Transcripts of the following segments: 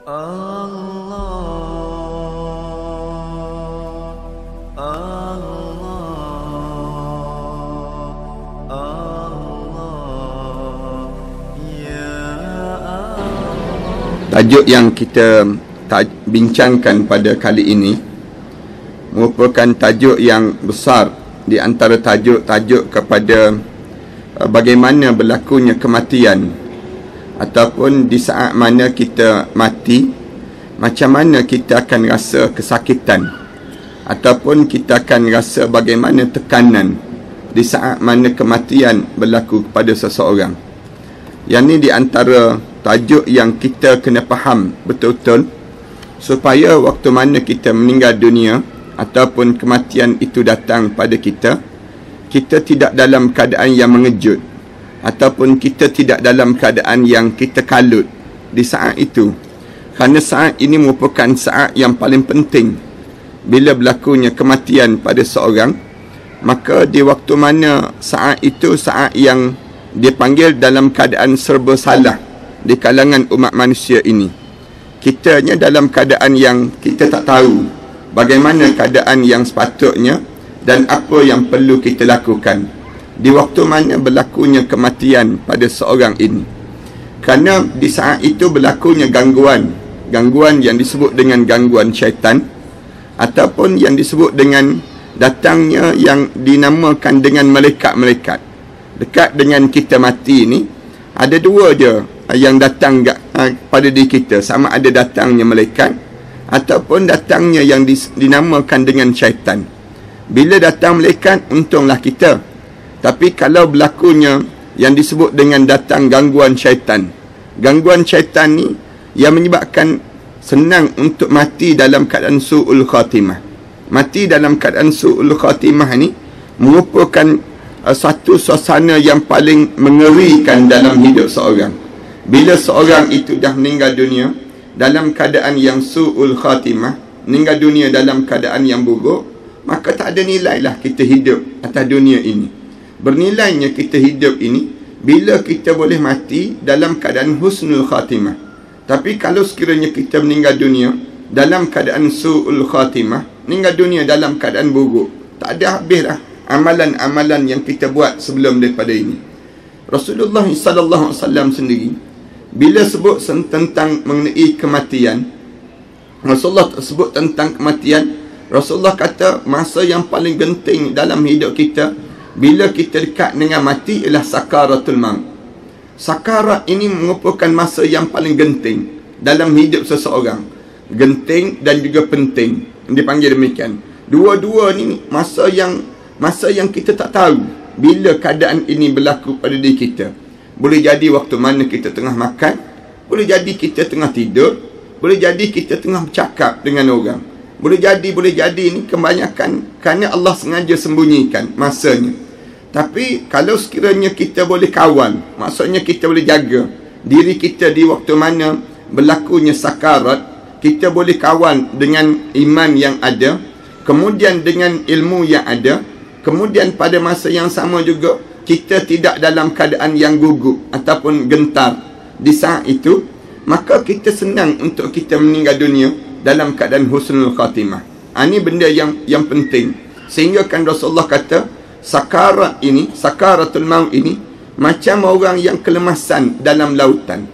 Tajuk yang kita bincangkan pada kali ini merupakan tajuk yang besar di antara tajuk-tajuk kepada bagaimana berlakunya kematian, ataupun di saat mana kita mati, macam mana kita akan rasa kesakitan, ataupun kita akan rasa bagaimana tekanan di saat mana kematian berlaku kepada seseorang. Yang ini di antara tajuk yang kita kena faham betul-betul, supaya waktu mana kita meninggal dunia ataupun kematian itu datang pada kita, kita tidak dalam keadaan yang mengejut, ataupun kita tidak dalam keadaan yang kita kalut di saat itu. Kerana saat ini merupakan saat yang paling penting bila berlakunya kematian pada seorang. Maka di waktu mana saat itu saat yang dipanggil dalam keadaan serba salah di kalangan umat manusia ini. Kitanya dalam keadaan yang kita tak tahu bagaimana keadaan yang sepatutnya dan apa yang perlu kita lakukan di waktu mana berlakunya kematian pada seorang ini. Kerana di saat itu berlakunya gangguan yang disebut dengan gangguan syaitan, ataupun yang disebut dengan datangnya yang dinamakan dengan malaikat-malaikat. Dekat dengan kita mati ini, ada dua je yang datang pada diri kita. Sama ada datangnya malaikat ataupun datangnya yang dinamakan dengan syaitan. Bila datang malaikat, untunglah kita. Tapi kalau berlakunya yang disebut dengan datang gangguan syaitan, gangguan syaitan ni yang menyebabkan senang untuk mati dalam keadaan su'ul khatimah. Mati dalam keadaan su'ul khatimah ni merupakan satu suasana yang paling mengerikan dalam hidup seorang. Bila seorang itu dah meninggal dunia dalam keadaan yang su'ul khatimah, meninggal dunia dalam keadaan yang buruk, maka tak ada nilai lah kita hidup atas dunia ini. Bernilainya kita hidup ini bila kita boleh mati dalam keadaan husnul khatimah. Tapi kalau sekiranya kita meninggal dunia dalam keadaan su'ul khatimah, meninggal dunia dalam keadaan buruk, tak ada habis lah amalan-amalan yang kita buat sebelum daripada ini. Rasulullah SAW sendiri bila sebut tentang mengenai kematian, Rasulullah sebut tentang kematian, Rasulullah kata masa yang paling genting dalam hidup kita bila kita dekat dengan mati ialah sakaratul maut. Sakarat ini merupakan masa yang paling genting dalam hidup seseorang. Genting dan juga penting, dipanggil demikian. Dua-dua ni masa yang kita tak tahu bila keadaan ini berlaku pada diri kita. Boleh jadi waktu mana kita tengah makan, boleh jadi kita tengah tidur, boleh jadi kita tengah bercakap dengan orang. Boleh jadi ini kebanyakan kerana Allah sengaja sembunyikan masanya. Tapi kalau sekiranya kita boleh kawal, maksudnya kita boleh jaga diri kita di waktu mana berlakunya sakarat, kita boleh kawal dengan iman yang ada, kemudian dengan ilmu yang ada, kemudian pada masa yang sama juga kita tidak dalam keadaan yang gugup ataupun gentar di saat itu, maka kita senang untuk kita meninggal dunia dalam keadaan husnul khatimah. Ini benda yang penting. Sehingga kan Rasulullah kata sakarat ini, sakaratul maut ini macam orang yang kelemasan dalam lautan.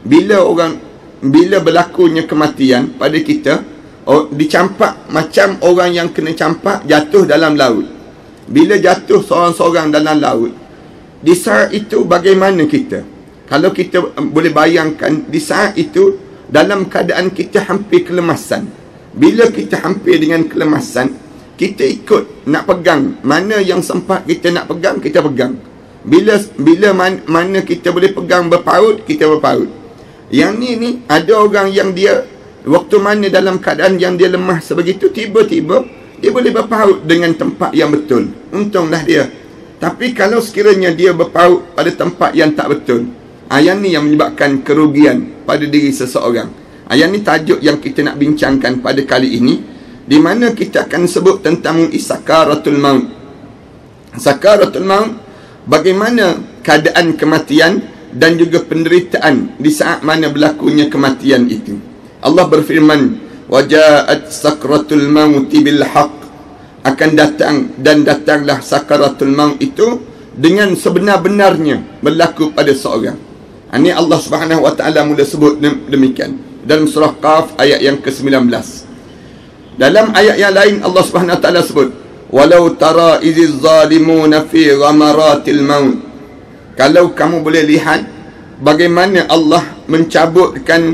Bila berlakunya kematian pada kita, dicampak macam orang yang kena campak jatuh dalam laut. Bila jatuh seorang-seorang dalam laut, di saat itu bagaimana kita? Kalau kita boleh bayangkan di saat itu dalam keadaan kita hampir kelemasan. Bila kita hampir dengan kelemasan, kita ikut nak pegang mana yang sempat kita nak pegang, kita pegang. Bila mana kita boleh pegang berpaut, kita berpaut. Yang ni ada orang yang dia waktu mana dalam keadaan yang dia lemah sebegitu, tiba-tiba dia boleh berpaut dengan tempat yang betul. Untunglah dia. Tapi kalau sekiranya dia berpaut pada tempat yang tak betul, yang ni yang menyebabkan kerugian pada diri seseorang. Yang ni tajuk yang kita nak bincangkan pada kali ini, di mana kita akan sebut tentang sakaratul maut. Sakaratul maut, bagaimana keadaan kematian dan juga penderitaan di saat mana berlakunya kematian itu. Allah berfirman, waja'at sakratul mauti bil haqq, akan datang dan datanglah sakaratul maut itu dengan sebenar-benarnya berlaku pada seorang. Ini Allah Subhanahu wa taala mula sebut demikian dalam surah Qaf ayat yang ke-19. Dalam ayat yang lain Allah Subhanahu wa taala sebut, walau tara iziz zalimuna fi ghamaratil maut. Kalau kamu boleh lihat bagaimana Allah mencabutkan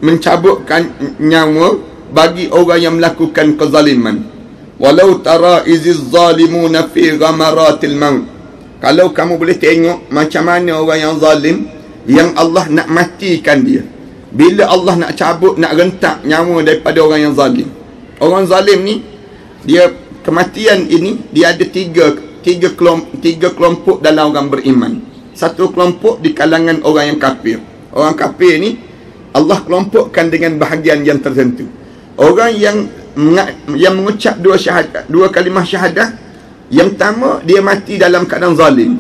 nyawa bagi orang yang melakukan kezaliman. Walau tara iziz zalimuna fi ghamaratil maut. Kalau kamu boleh tengok macam mana orang yang zalim, yang Allah nak matikan dia. Bila Allah nak cabut, nak rentak nyawa daripada orang yang zalim. Orang zalim ni, dia kematian ini, dia ada tiga kelompok dalam orang beriman. Satu kelompok di kalangan orang yang kafir. Orang kafir ni Allah kelompokkan dengan bahagian yang tertentu. Orang yang mengucap dua kalimah syahadah. Yang pertama, dia mati dalam keadaan zalim.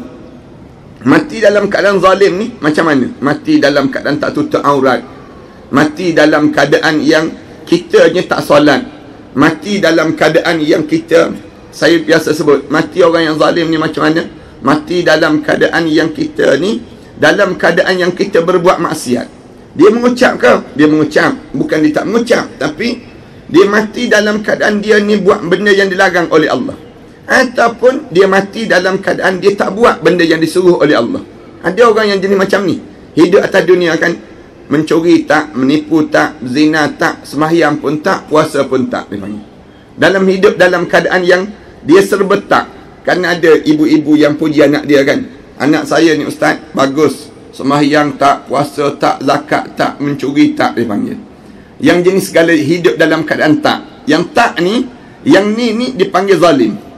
Mati dalam keadaan zalim ni macam mana? Mati dalam keadaan tak tutup aurat. Mati dalam keadaan yang kitanya tak solat. Mati dalam keadaan yang saya biasa sebut, mati orang yang zalim ni macam mana? Mati dalam keadaan yang kita ni, dalam keadaan yang kita berbuat maksiat. Dia mengucap ke? Dia mengucap. Bukan dia tak mengucap, tapi dia mati dalam keadaan dia ni buat benda yang dilarang oleh Allah. Ataupun dia mati dalam keadaan dia tak buat benda yang disuruh oleh Allah. Ada orang yang jenis macam ni, hidup atas dunia kan, mencuri tak, menipu tak, zina tak, sembahyang pun tak, puasa pun tak. Dalam hidup dalam keadaan yang dia serba tak. Kan ada ibu-ibu yang puji anak dia kan, anak saya ni ustaz, bagus, sembahyang tak, puasa tak, zakat tak, mencuri tak, dia panggil. Yang jenis segala hidup dalam keadaan tak. Yang tak ni, yang ni dipanggil zalim.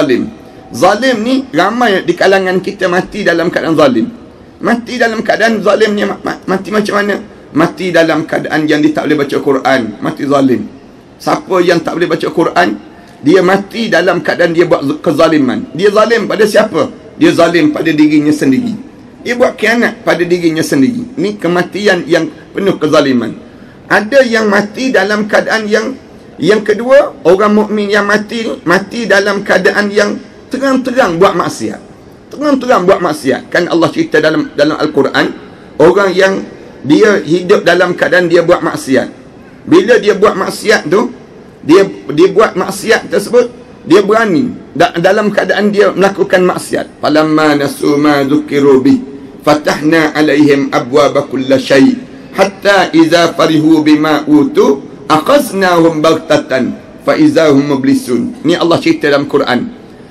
Zalim ni ramai di kalangan kita mati dalam keadaan zalim. Mati dalam keadaan zalim ni mati macam mana? Mati dalam keadaan yang dia tak boleh baca Quran, mati zalim. Siapa yang tak boleh baca Quran, dia mati dalam keadaan dia buat kezaliman. Dia zalim pada siapa? Dia zalim pada dirinya sendiri. Dia buat khianat pada dirinya sendiri. Ni kematian yang penuh kezaliman. Ada yang mati dalam keadaan yang kedua, orang mukmin yang mati dalam keadaan yang terang-terang buat maksiat. Terang-terang buat maksiat. Kan Allah cerita dalam Al-Quran, orang yang dia hidup dalam keadaan dia buat maksiat. Bila dia buat maksiat tu, dia buat maksiat tersebut, dia berani dalam keadaan dia melakukan maksiat. Falamma nasu ma dzukiru bih fatahna alaihim abwaaba kulli syai' hatta idza farihu bima utu aqaznahum baghtatan fa izahum mublisun. Ni Allah cerita dalam Quran.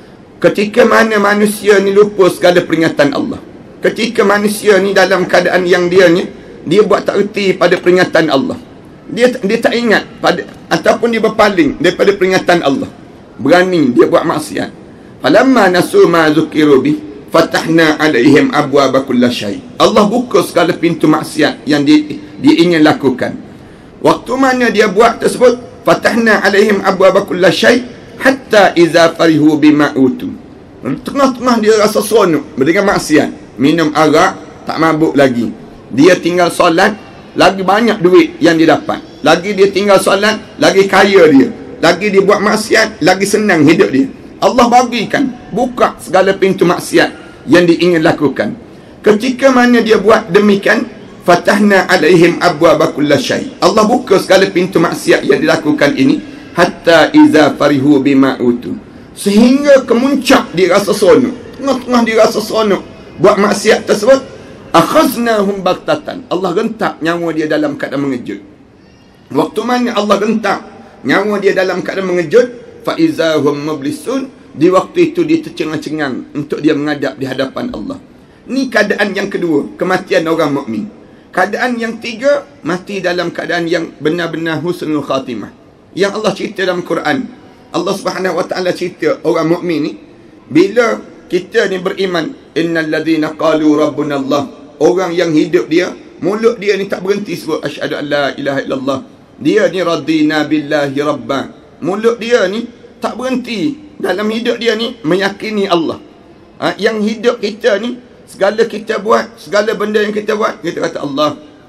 Ketika mana manusia ni lupa segala peringatan Allah. Ketika manusia ni dalam keadaan yang dia buat tak erti pada peringatan Allah. Dia tak ingat pada, ataupun dia berpaling daripada peringatan Allah. Berani dia buat maksiat. Falamma nasu ma dzukiru bih fatahna alaihim abwaaba kulli syai'. Allah buka segala pintu maksiat yang dia ingin lakukan. Waktu mana dia buat tersebut, fatahna alaihim abwaaba kulli syai' hatta idza farihu bima utu. Tengah-tengah dia rasa seronok dengan maksiat, minum arak, tak mabuk lagi. Dia tinggal solat, lagi banyak duit yang dia dapat. Lagi dia tinggal solat, lagi kaya dia. Lagi dia buat maksiat, lagi senang hidup dia. Allah bagikan, buka segala pintu maksiat yang dia ingin lakukan. Ketika mana dia buat demikian, fatahna alaihim abwaaba kulli syai'. Allah buka segala pintu maksiat yang dilakukan ini hatta iza farihu bima utu. Sehingga kemuncak dia rasa seronok. Tengah-tengah dia rasa seronok buat maksiat tersebut, akhaznahum baghtatan. Allah rentak nyawa dia dalam keadaan mengejut. Waktu mana Allah rentak nyawa dia dalam keadaan mengejut, fa izahum mublisun. Di waktu itu dia tercengang-cengang untuk dia menghadap di hadapan Allah. Ni keadaan yang kedua, kematian orang mukmin. Keadaan yang tiga, mati dalam keadaan yang benar-benar husnul khatimah. Yang Allah cerita dalam Quran. Allah Subhanahu wa taala cerita orang mukmin ni, bila kita ni beriman, innal ladzina qalu rabbuna Allah, orang yang hidup dia, mulut dia ni tak berhenti sebut asyhadu an la ilaha illallah. Dia ni radina billahi rabba. Mulut dia ni tak berhenti dalam hidup dia ni meyakini Allah. Yang hidup kita ni, segala kita buat, segala benda yang kita buat, kita kata Allah,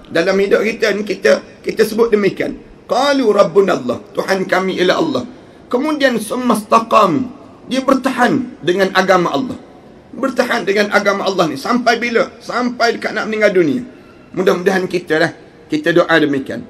dalam hidup kita ni kita sebut demikian. Qalu rabbuna Allah, Tuhan kami ialah Allah. Kemudian summastaqam, dia bertahan dengan agama Allah. Bertahan dengan agama Allah ni sampai bila? Sampai dekat nak meninggal dunia. Mudah-mudahan kita doa demikian.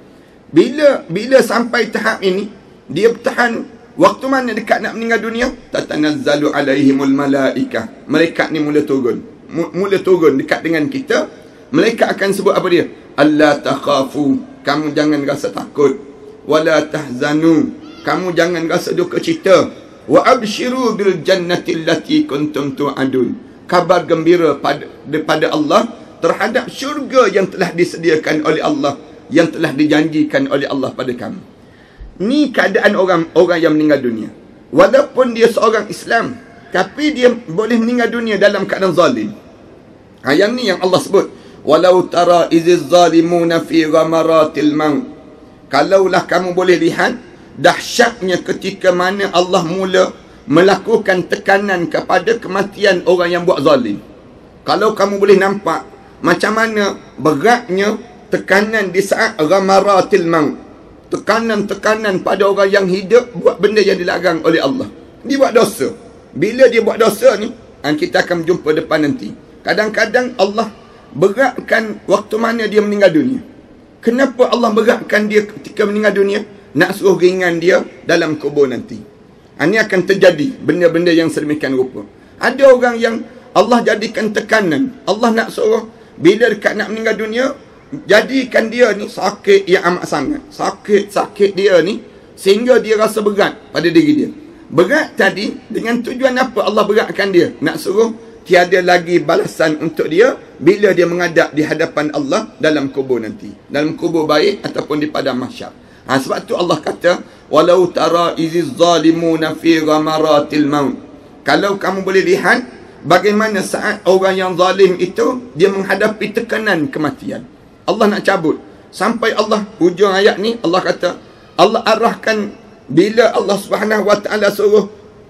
Bila sampai tahap ini, dia bertahan. Waktu mana dekat nak meninggal dunia, tatanazzalu alaihimul malaikah. Malaikat ni mula turun dekat dengan kita. Malaikat akan sebut apa dia? Alla takhafu, kamu jangan rasa takut. Wala tahzanu, kamu jangan rasa duka cita. Wa abshiru bil jannati allati kuntum tu'adun. Kabar gembira pada Allah terhadap syurga yang telah disediakan oleh Allah, yang telah dijanjikan oleh Allah pada kamu. Ni keadaan orang yang meninggal dunia. Walaupun dia seorang Islam, tapi dia boleh meninggal dunia dalam keadaan zalim. Yang ni yang Allah sebut. Walau tara iziz zalimuna fi ghamaratil maut. Kalaulah kamu boleh lihat dahsyatnya ketika mana Allah mula melakukan tekanan kepada kematian orang yang buat zalim. Kalau kamu boleh nampak macam mana beratnya tekanan di saat ghamaratil maut. Tekanan-tekanan pada orang yang hidup buat benda yang dilarang oleh Allah. Dia buat dosa. Bila dia buat dosa ni, kita akan jumpa depan nanti. Kadang-kadang Allah beratkan waktu mana dia meninggal dunia. Kenapa Allah beratkan dia ketika meninggal dunia? Nak suruh ringan dia dalam kubur nanti. Ini akan terjadi benda-benda yang sedemikian rupa. Ada orang yang Allah jadikan tekanan. Allah nak suruh bila dekat nak meninggal dunia, jadikan dia ni sakit yang amat sangat. Sakit dia ni sehingga dia rasa berat pada diri dia. Berat tadi dengan tujuan apa Allah beratkan dia? Nak suruh tiada lagi balasan untuk dia bila dia menghadap di hadapan Allah dalam kubur nanti. Dalam kubur baik ataupun di padang mahsyar. Sebab tu Allah kata, walau tara iziz zalimuna fi ghamaratil maut. Kalau kamu boleh lihat bagaimana saat orang yang zalim itu dia menghadapi tekanan kematian. Allah nak cabut. Sampai Allah, hujung ayat ni, Allah kata, Allah arahkan bila Allah Subhanahu Wa Ta'ala suruh,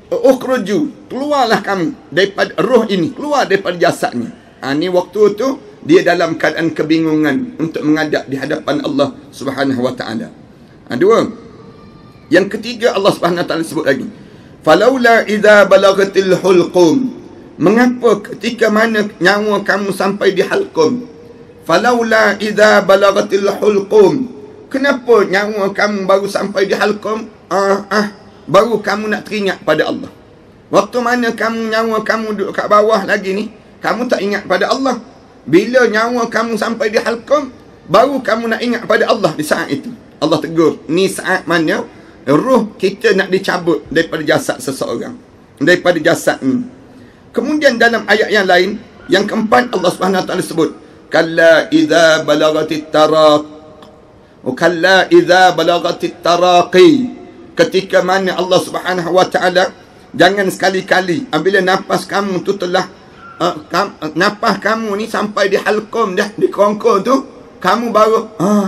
ukhruju, keluarlah kamu daripada roh ini, keluar daripada jasadnya. Ni waktu tu, dia dalam keadaan kebingungan untuk menghadap di hadapan Allah Subhanahu Wa Ta'ala. Dua. Yang ketiga, Allah Subhanahu Wa Ta'ala sebut lagi. Falaula idza balagatil hulqum. Mengapa ketika mana nyawa kamu sampai di halqum? Falaula idza balagatil hulqum. Kenapa nyawa kamu baru sampai di halqum? Baru kamu nak teringat pada Allah. Waktu mana nyawa kamu duduk kat bawah lagi ni, kamu tak ingat pada Allah. Bila nyawa kamu sampai di halqum, baru kamu nak ingat pada Allah di saat itu. Allah tegur, ni saat mana roh kita nak dicabut daripada jasad seseorang, daripada jasad ni. Kemudian dalam ayat yang lain, yang keempat, Allah Subhanahu Wa Taala sebut, kalla idza balagatit taraq, kalla idza balagatit taraqi. Ketika mana Allah Subhanahu Wa Taala, jangan sekali-kali apabila nafas kamu tu telah nafas kamu ni sampai di halqum dah, di kerongkong tu, kamu baru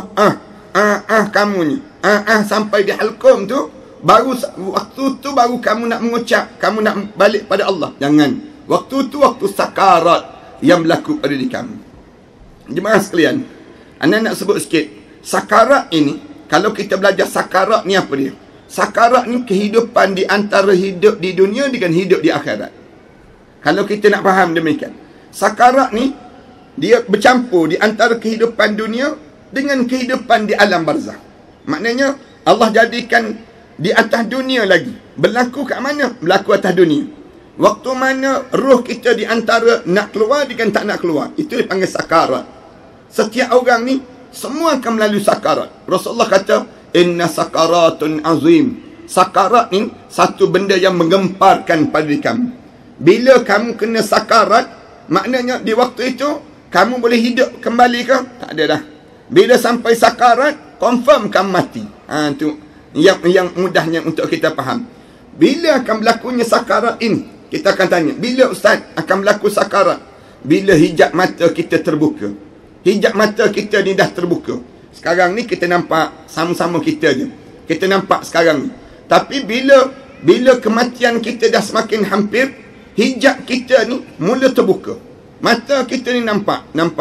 kamu ni sampai di halqum tu, baru waktu tu baru kamu nak mengucap, kamu nak balik pada Allah. Jangan. Waktu tu waktu sakarat yang berlaku pada diri kamu. Jemaah sekalian, anda nak sebut sikit. Sakarat ini, kalau kita belajar sakarat ni apa dia? Sakarat ni kehidupan di antara hidup di dunia dengan hidup di akhirat. Kalau kita nak faham demikian. Sakarat ni, dia bercampur di antara kehidupan dunia dengan kehidupan di alam barzah. Maknanya, Allah jadikan di atas dunia lagi. Berlaku kat mana? Berlaku atas dunia. Waktu mana roh kita di antara nak keluar dengan tak nak keluar. Itu dipanggil sakarat. Setiap orang ni, semua akan melalui sakarat. Rasulullah kata, inna sakaratun azim. Sakarat ni satu benda yang menggemparkan pada diri kamu. Bila kamu kena sakarat, maknanya di waktu itu kamu boleh hidup kembali ke? Tak ada dah. Bila sampai sakarat, confirm kamu mati. Tu yang mudahnya untuk kita faham. Bila akan berlakunya sakarat ini? Kita akan tanya, bila Ustaz akan berlaku sakarat? Bila hijab mata kita terbuka. Hijab mata kita ni dah terbuka. Sekarang ni kita nampak sama-sama kita je. Kita nampak sekarang ni. Tapi bila kematian kita dah semakin hampir, hijab kita ni mula terbuka. Mata kita ni nampak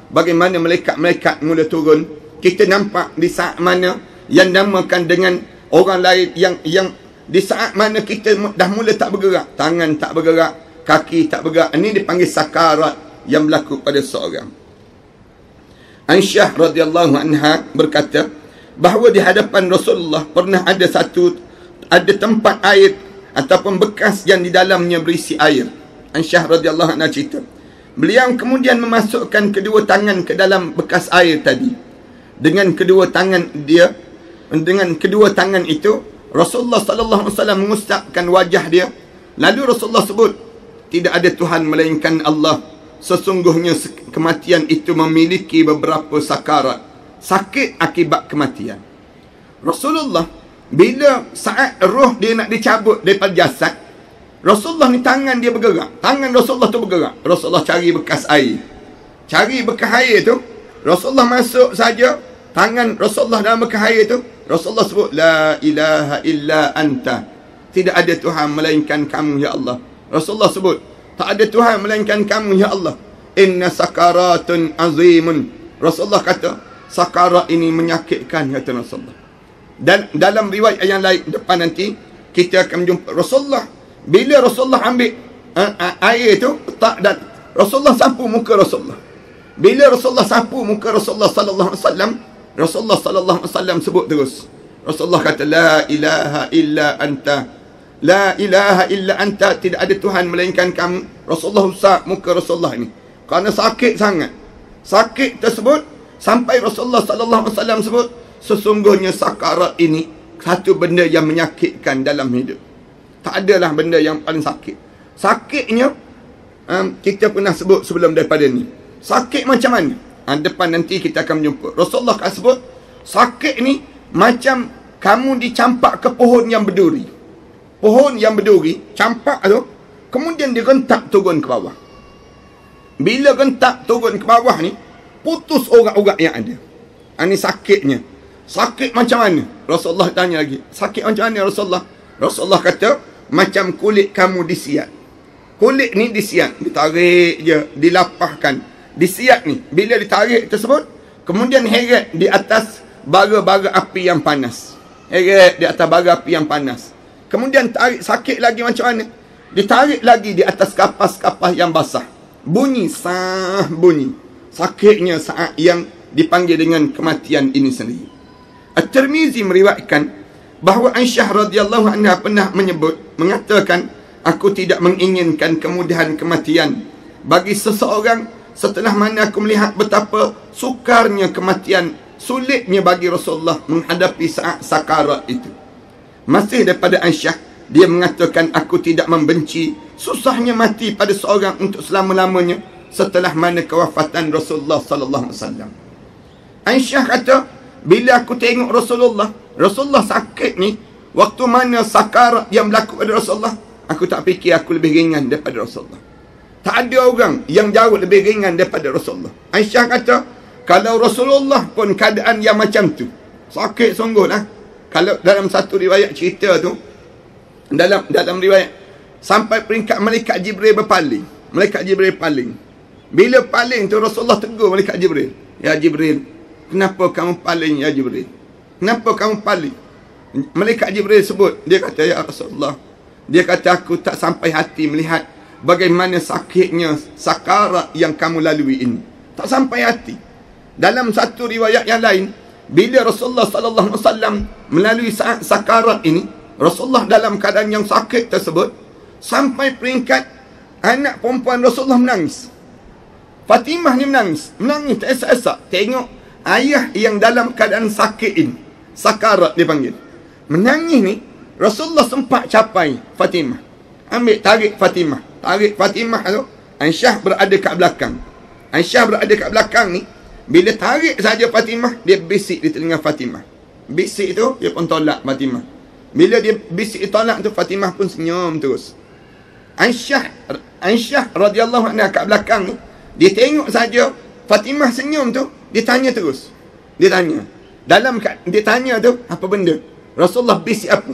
bagaimana malaikat-malaikat mula turun. Kita nampak di saat mana yang namakan dengan orang lain, yang di saat mana kita dah mula tak bergerak, tangan tak bergerak, kaki tak bergerak, ini dipanggil sakarat yang berlaku pada seorang. Aisyah radhiyallahu anha berkata bahawa di hadapan Rasulullah pernah ada tempat air ataupun bekas yang di dalamnya berisi air. Aisyah radhiyallahu anha cerita, beliau kemudian memasukkan kedua tangan ke dalam bekas air tadi. Dengan kedua tangan itu Rasulullah sallallahu alaihi wasallam mengusapkan wajah dia. Lalu Rasulullah sebut, tidak ada Tuhan melainkan Allah. Sesungguhnya kematian itu memiliki beberapa sakarat, sakit akibat kematian. Rasulullah bila saat roh dia nak dicabut daripada jasad, Rasulullah ni tangan dia bergerak, tangan Rasulullah tu bergerak. Rasulullah cari bekas air, tu Rasulullah masuk saja tangan Rasulullah dalam bekas air tu. Rasulullah sebut, la ilaha illa anta, tidak ada Tuhan melainkan kamu ya Allah. Rasulullah sebut, tak ada Tuhan melainkan kamu ya Allah. Inna sakaratun azimun. Rasulullah kata, sakarat ini menyakitkan, kata Rasulullah. Dan dalam riwayat yang lain depan nanti kita akan jumpa Rasulullah, bila Rasulullah ambil air itu tak, dan Rasulullah sapu muka Rasulullah. Bila Rasulullah sapu muka Rasulullah sallallahu alaihi wasallam, Rasulullah sallallahu alaihi wasallam sebut terus. Rasulullah kata, la ilaha illa anta, la ilaha illa anta, tidak ada Tuhan melainkan kamu. Rasulullah usap muka Rasulullah ini kerana sakit sangat. Sakit tersebut sampai Rasulullah sallallahu alaihi wasallam sebut, sesungguhnya sakarat ini satu benda yang menyakitkan dalam hidup. Tak adalah benda yang paling sakit. Sakitnya kita pernah sebut sebelum daripada ni. Sakit macam mana? Depan nanti kita akan jumpa. Rasulullah akan sebut, sakit ni macam kamu dicampak ke pohon yang berduri. Pohon yang berduri, campak tu, kemudian dia rentak turun ke bawah. Bila rentak turun ke bawah ni, putus urat-urat yang ada. Ini sakitnya. Sakit macam mana? Rasulullah tanya lagi, sakit macam mana Rasulullah? Rasulullah kata, macam kulit kamu disiat. Kulit ni disiat, ditarik je, dilapahkan. Disiat ni, bila ditarik tersebut, kemudian heret di atas bara-bara api yang panas. Heret di atas bara api yang panas. Kemudian tarik, sakit lagi macam mana? Ditarik lagi di atas kapas-kapas yang basah. Bunyi, bunyi. Sakitnya saat yang dipanggil dengan kematian ini sendiri. At-Tirmizi meriwayatkan bahawa Aisyah radhiyallahu anha pernah mengatakan, aku tidak menginginkan kemudahan kematian bagi seseorang setelah mana aku melihat betapa sukarnya kematian, sulitnya bagi Rasulullah menghadapi saat sakarat itu. Masih daripada Aisyah, dia mengatakan, aku tidak membenci susahnya mati pada seorang untuk selama-lamanya setelah mana kewafatan Rasulullah sallallahu alaihi wasallam. Aisyah kata, bila aku tengok Rasulullah sakit ni, waktu mana sakarat yang berlaku pada Rasulullah, aku tak fikir aku lebih ringan daripada Rasulullah. Tak ada orang yang jauh lebih ringan daripada Rasulullah. Aisyah kata, kalau Rasulullah pun keadaan yang macam tu, sakit sungguh lah. Kalau dalam satu riwayat cerita tu, dalam riwayat, sampai peringkat malaikat Jibril berpaling. Malaikat Jibril paling. Bila paling tu, Rasulullah tegur malaikat Jibril. Ya Jibril, kenapa kamu paling ya Jibril? Kenapa kamu paling? Malaikat Jibril sebut, dia kata, ya Rasulullah, dia kata, aku tak sampai hati melihat bagaimana sakitnya sakarat yang kamu lalui ini. Tak sampai hati. Dalam satu riwayat yang lain, bila Rasulullah sallallahu alaihi wasallam melalui saat sakarat ini, Rasulullah dalam keadaan yang sakit tersebut, sampai peringkat anak perempuan Rasulullah menangis. Fatimah ni menangis tak esak-esak tengok ayah yang dalam keadaan sakit ini. Sakarat dipanggil. Menangis ni, Rasulullah sempat capai Fatimah. Ambil, tarik Fatimah tu, Aisyah berada kat belakang. Aisyah berada kat belakang ni, bila tarik saja Fatimah, dia bisik di telinga Fatimah. Bisik tu, dia pun tolak Fatimah. Bila dia bisik tolak tu, Fatimah pun senyum terus. Aisyah radhiyallahu anha kat belakang ni, dia tengok saja Fatimah senyum tu, dia tanya terus. Dia tanya. Dia tanya tu, apa benda? Rasulullah bisik apa?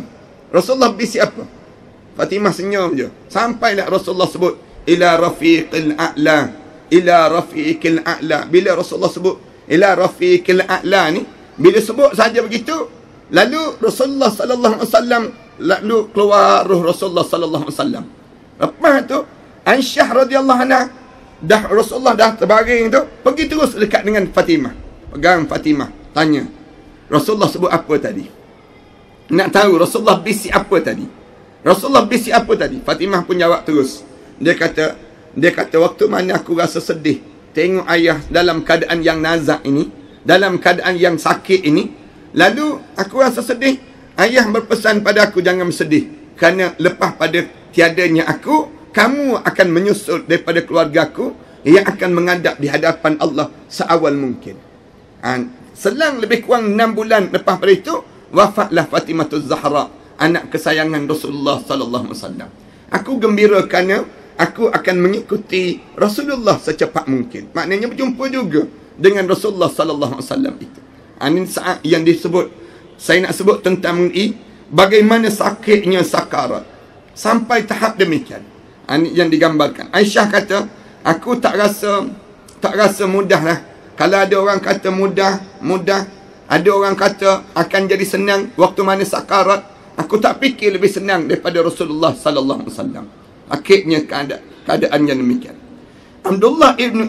Fatimah senyum je. Sampailah Rasulullah sebut, ila rafiqil a'la, ila rafiqil a'la. Bila Rasulullah sebut ila rafiqil a'la ni, bila sebut saja begitu, lalu Rasulullah sallallahu alaihi wasallam, lalu keluar roh Rasulullah sallallahu alaihi wasallam. Lepas tu Aisyah radhiyallahu anha, dah Rasulullah dah terbaring tu, pergi terus dekat dengan Fatimah. Pegang Fatimah, tanya, Rasulullah sebut apa tadi? Nak tahu Rasulullah bisik apa tadi? Rasulullah bisik apa tadi? Fatimah pun jawab terus. Dia kata waktu mana aku rasa sedih tengok ayah dalam keadaan yang nazak ini, dalam keadaan yang sakit ini, lalu aku rasa sedih. Ayah berpesan pada aku jangan bersedih, kerana lepas pada tiadanya aku, kamu akan menyusul daripada keluarga aku yang akan menghadap di hadapan Allah seawal mungkin. Selang lebih kurang 6 bulan lepas pada itu, wafatlah Fatimatul Zahra, anak kesayangan Rasulullah sallallahu alaihi wasallam. Aku gembira kerana aku akan mengikuti Rasulullah secepat mungkin. Maknanya berjumpa juga dengan Rasulullah sallallahu alaihi wasallam itu. Ini saat yang disebut, saya nak sebut tentang bagaimana sakitnya sakarat sampai tahap demikian. Ini yang digambarkan. Aisyah kata, aku tak rasa mudah lah. Kalau ada orang kata mudah, ada orang kata akan jadi senang waktu mana sakarat, aku tak fikir lebih senang daripada Rasulullah sallallahu alaihi wasallam. Akhirnya keadaannya demikian. Abdullah ibnu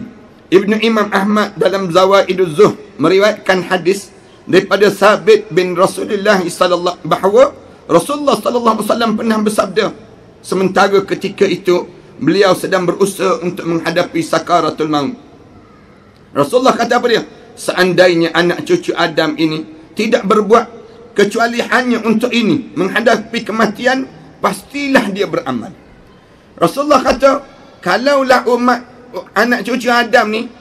Imam Ahmad dalam Zawaiduz Zuhd meriwayatkan hadis daripada Sabit bin Rasulullah sallallahu bahawa Rasulullah sallallahu alaihi wasallam pernah bersabda, sementara ketika itu beliau sedang berusaha untuk menghadapi sakaratul maut. Rasulullah kata apa dia? Seandainya anak cucu Adam ini tidak berbuat kecuali hanya untuk ini, menghadapi kematian, pastilah dia beramal. Rasulullah kata, kalaulah umat anak cucu Adam ni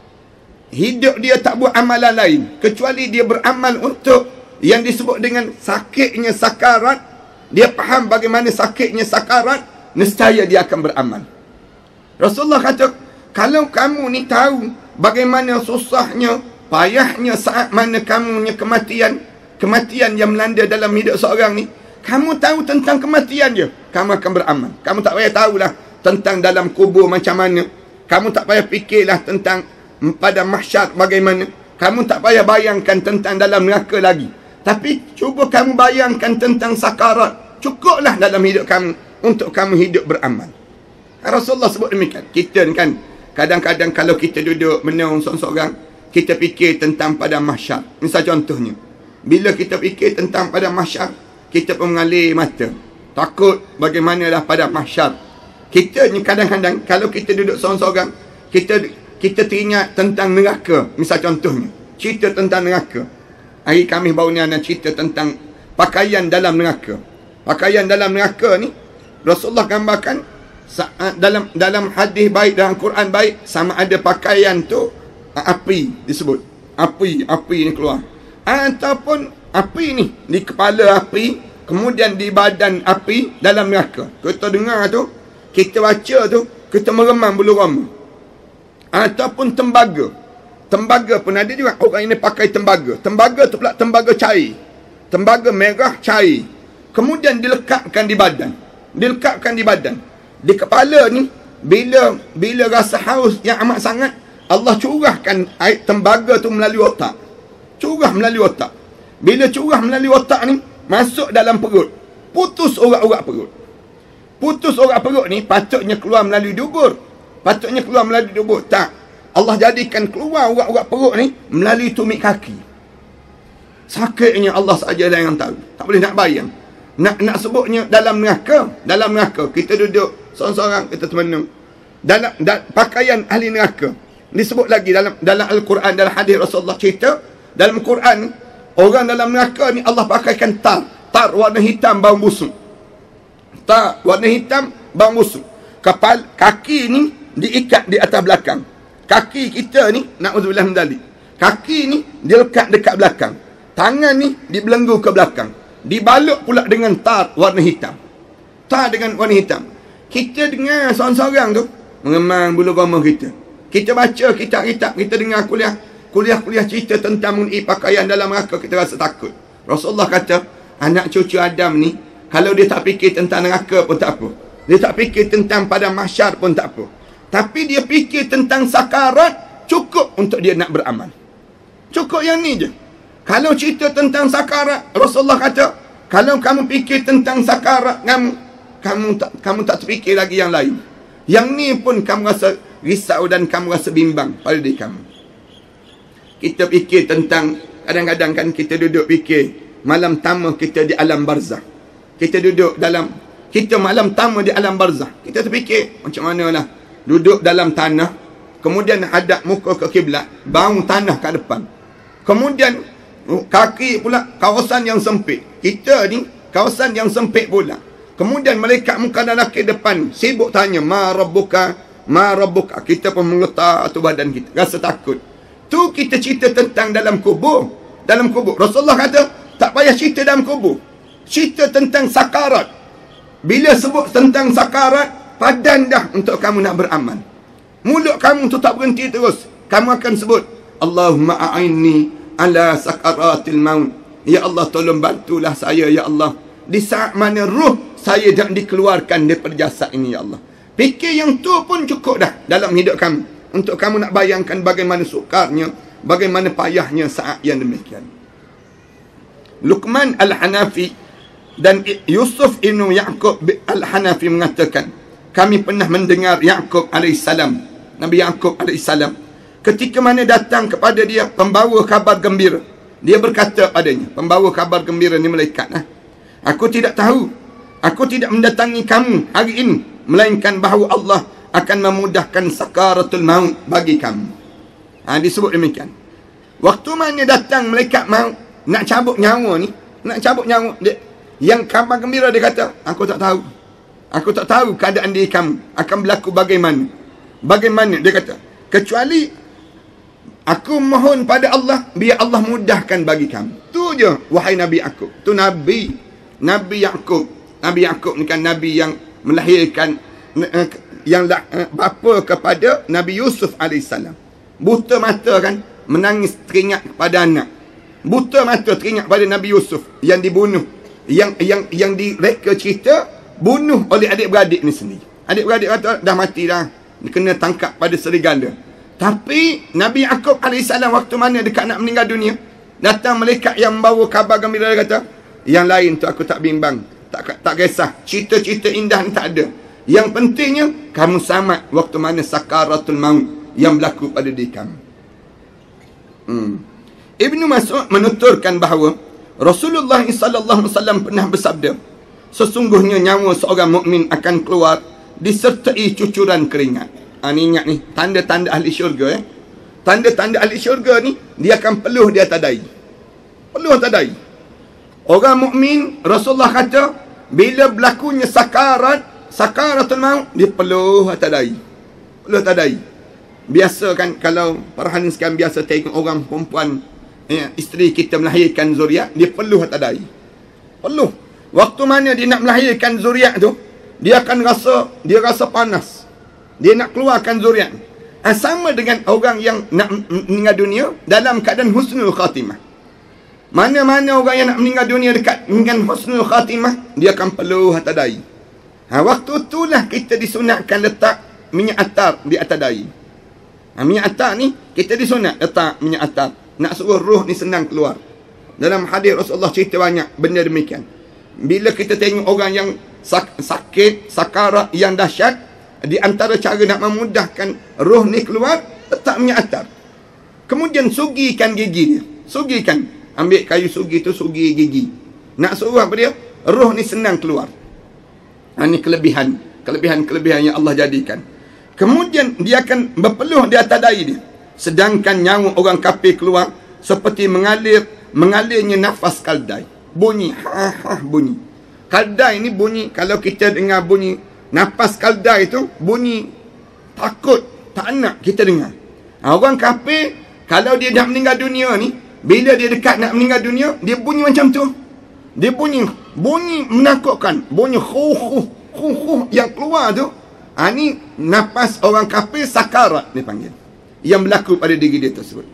hidup dia tak buat amalan lain kecuali dia beramal untuk yang disebut dengan sakitnya sakarat, dia faham bagaimana sakitnya sakarat, nescaya dia akan beramal. Rasulullah kata, kalau kamu ni tahu bagaimana susahnya, payahnya saat mana kamunya kematian yang melanda dalam hidup seorang ni, kamu tahu tentang kematian je, kamu akan beramal. Kamu tak payah tahulah tentang dalam kubur macam mana. Kamu tak payah fikirlah tentang pada mahsyar bagaimana. Kamu tak payah bayangkan tentang dalam neraka lagi. Tapi cuba kamu bayangkan tentang sakarat. Cukuplah dalam hidup kamu untuk kamu hidup beramal. Rasulullah sebut demikian. Kita kan kadang-kadang kalau kita duduk menung seorang-seorang, kita fikir tentang pada mahsyar. Misal contohnya, bila kita fikir tentang pada mahsyar, kita pun mengalir mata. Takut bagaimanalah pada mahsyar. Kita ni kadang-kadang kalau kita duduk seorang-seorang, kita teringat tentang neraka. Misal contohnya, cerita tentang neraka. Hari Khamis baru ni ada cerita tentang pakaian dalam neraka. Pakaian dalam neraka ni Rasulullah gambarkan dalam hadis baik, dalam Quran baik, sama ada pakaian tu api disebut. Api ni keluar. Ataupun api ni di kepala api, kemudian di badan api dalam neraka. Kita dengar tu, kita baca tu, kita meremang bulu roma. Ataupun tembaga. Tembaga pun ada juga orang ini pakai tembaga. Tembaga tu pula tembaga cair. Tembaga merah cair. Kemudian dilekatkan di badan. Di kepala ni, bila rasa haus yang amat sangat, Allah curahkan air tembaga tu melalui otak. Bila curah melalui otak ni, masuk dalam perut. Putus urat-urat perut ni patutnya keluar melalui dubur. Tak. Allah jadikan keluar urat-urat perut ni melalui tumit kaki. Sakitnya Allah sajalah yang tahu. Tak boleh nak bayang. Nak sebutnya dalam neraka. Kita duduk seorang-seorang, kita termenung. Dalam pakaian ahli neraka. Disebut lagi dalam Al-Quran, dalam hadis Rasulullah cerita, dalam Quran, orang dalam neraka ni Allah pakaikan tar warna hitam bau busuk. Kaki ni diikat di atas belakang. Kaki kita ni, na'udzubillah min dzalik, kaki ni dilekat dekat belakang. Tangan ni dibelenggu ke belakang. Dibalut pula dengan tar warna hitam. Kita dengar seorang-seorang tu mengemang bulu roma kita. Kita baca kitab-kitab, kita dengar kuliah cerita tentang mengenai pakaian dalam neraka, kita rasa takut. Rasulullah kata, anak cucu Adam ni, kalau dia tak fikir tentang neraka pun tak apa. Dia tak fikir tentang pada mahsyar pun tak apa. Tapi dia fikir tentang sakarat, cukup untuk dia nak beramal. Cukup yang ni je. Kalau cerita tentang sakarat, Rasulullah kata, kalau kamu fikir tentang sakarat, kamu tak terfikir lagi yang lain. Yang ni pun kamu rasa risau dan kamu rasa bimbang pada diri kamu. Kita fikir tentang, kadang-kadang kan kita duduk fikir, malam tamu kita di alam barzah. Kita duduk dalam, kita malam tamu di alam barzah. Kita terfikir, macam mana lah, duduk dalam tanah, kemudian hadap muka ke kiblat, bau tanah kat depan. Kemudian kaki pula kawasan yang sempit. Kita ni kawasan yang sempit pula. Kemudian malaikat muka dan laki depan sibuk tanya, ma rabbuka, ma rabbuka. Kita pun mengletak tu badan kita, rasa takut. Tu kita cerita tentang dalam kubur. Dalam kubur Rasulullah kata, tak payah cerita dalam kubur, cerita tentang sakarat. Bila sebut tentang sakarat, padan dah untuk kamu nak beramal. Mulut kamu tu tak berhenti terus. Kamu akan sebut, Allahumma a'inni ala sakaratil maut. Ya Allah, tolong bantulah saya, ya Allah, di saat mana ruh saya dah dikeluarkan daripada jasad ini, ya Allah. Fikir yang tu pun cukup dah dalam hidup kamu, untuk kamu nak bayangkan bagaimana sukarnya, bagaimana payahnya saat yang demikian. Luqman Al-Hanafi dan Yusuf ibn Ya'qub Al-Hanafi mengatakan, kami pernah mendengar Ya'qub alaihissalam, Nabi Ya'qub alaihissalam, ketika mana datang kepada dia pembawa kabar gembira, dia berkata padanya, pembawa kabar gembira ni malaikat, aku tidak tahu, aku tidak mendatangi kamu hari ini, melainkan bahawa Allah akan memudahkan sakaratul maut bagi kamu. Disebut demikian. Waktu mana datang malaikat maut nak cabut nyawa ni, nak cabut nyawa dia, yang kabar gembira dia kata, aku tak tahu. Aku tak tahu keadaan diri kamu akan berlaku bagaimana. Bagaimana dia kata, kecuali aku mohon pada Allah, biar Allah mudahkan bagi kamu. Tu je, wahai Nabi Ya'qub. Tu Nabi Ya'qub. Nabi Ya'qub ni kan Nabi yang melahirkan, yang bapa kepada Nabi Yusuf alaihissalam. Buta mata kan, menangis teringat kepada anak. Buta mata teringat pada Nabi Yusuf yang dibunuh, yang direka cerita bunuh oleh adik-beradik ni sendiri. Adik-beradik kata dah mati dah, kena tangkap pada serigala. Tapi Nabi Ya'qub alaihissalam waktu mana dekat nak meninggal dunia, datang malaikat yang membawa kabar gembira, dia kata, yang lain tu aku tak bimbang, tak kisah, cerita-cerita indah ni tak ada. Yang pentingnya kamu selamat waktu mana sakaratul maut yang berlaku pada diri kamu. Ibnu Mas'ud menuturkan bahawa Rasulullah SAW pernah bersabda, sesungguhnya nyawa seorang mukmin akan keluar disertai cucuran keringat. Ni ingat ni, tanda-tanda ahli syurga. Tanda-tanda ahli syurga ni, dia akan peluh di atas dahi. Peluh atas dahi. Orang mukmin, Rasulullah kata, bila berlakunya sakaratul maut, dia peluh atas dahi. Peluh atas dahi. Biasa kan, kalau perhatian sekarang biasa tengok orang perempuan, isteri kita melahirkan zuriat, dia peluh atas dahi. Peluh. Waktu mana dia nak melahirkan zuriat tu, dia akan rasa panas. Dia nak keluarkan zuriat. Sama dengan orang yang nak meninggal dunia dalam keadaan husnul khatimah. Mana-mana orang yang nak meninggal dunia dekat dengan husnul khatimah, dia akan peluh atas dahi. Waktu itulah kita disunatkan letak minyak atar di atas dahi. Minyak atar ni, kita disunat letak minyak atar. Nak suruh roh ni senang keluar. Dalam hadis Rasulullah cerita banyak benda demikian. Bila kita tengok orang yang sakit, sakarat yang dahsyat, di antara cara nak memudahkan roh ni keluar, letak minyak atar. Kemudian sugikan gigi dia. Sugikan. Ambil kayu sugi tu, sugi gigi. Nak suruh apa dia? Roh ni senang keluar. Ini kelebihan yang Allah jadikan. Kemudian dia akan berpeluh di atas dahi dia. Sedangkan nyawa orang kafir keluar seperti mengalirnya nafas kaldai. Bunyi, bunyi. Kaldai ni bunyi, kalau kita dengar bunyi nafas kaldai tu, bunyi takut, tak nak kita dengar. Orang kafir, kalau dia dah meninggal dunia ni, bila dia dekat nak meninggal dunia, dia bunyi macam tu. Dia bunyi menakutkan. Bunyi huh yang keluar tu. Ni nafas orang kafir sakarat dia panggil, yang berlaku pada diri dia tersebut.